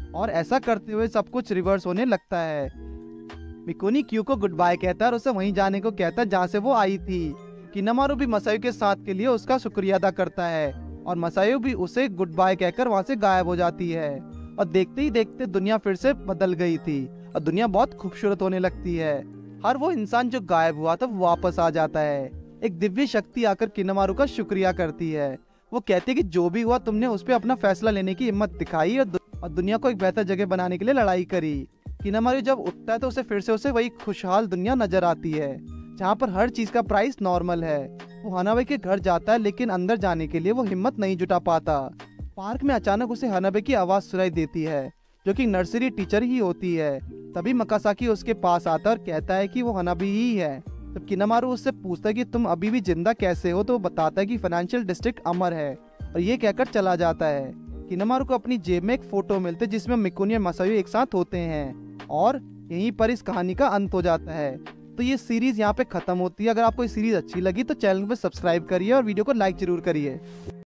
और ऐसा करते हुए सब कुछ रिवर्स होने लगता है। मिकुनी क्यू को गुड बाय कहता है और उसे वहीं जाने को कहता है जहाँ से वो आई थी। किनामारू भी मसायु के साथ के लिए उसका शुक्रिया अदा करता है और मसायु भी उसे गुड बाय कहकर वहाँ से गायब हो जाती है। और देखते ही देखते दुनिया फिर से बदल गई थी और दुनिया बहुत खूबसूरत होने लगती है। हर वो इंसान जो गायब हुआ था वो वापस आ जाता है। एक दिव्य शक्ति आकर किनामारू का शुक्रिया करती है। वो कहती है कि जो भी हुआ तुमने उस पर अपना फैसला लेने की हिम्मत दिखाई और, दु और दुनिया को एक बेहतर जगह बनाने के लिए लड़ाई करी। किनामारू जब उठता है तो उसे फिर से उसे वही खुशहाल दुनिया नजर आती है जहाँ पर हर चीज का प्राइस नॉर्मल है। वो हनाबे के घर जाता है लेकिन अंदर जाने के लिए वो हिम्मत नहीं जुटा पाता। पार्क में अचानक उसे हनाबे की आवाज सुनाई देती है जो कि नर्सरी टीचर ही होती है। तभी मकासाकी उसके पास आता है और कहता है कि वो हनाबे ही है। जब किनामारू उससे पूछता है कि तुम अभी भी जिंदा कैसे हो तो वो बताता है कि फाइनेंशियल डिस्ट्रिक्ट अमर है और ये कहकर चला जाता है। किनामारू को अपनी जेब में एक फोटो मिलती है जिसमें मिकुनी और मसायु एक साथ होते हैं और यहीं पर इस कहानी का अंत हो जाता है। तो ये सीरीज यहाँ पे खत्म होती है। अगर आपको ये सीरीज अच्छी लगी तो चैनल पे सब्सक्राइब करिए और वीडियो को लाइक जरूर करिए।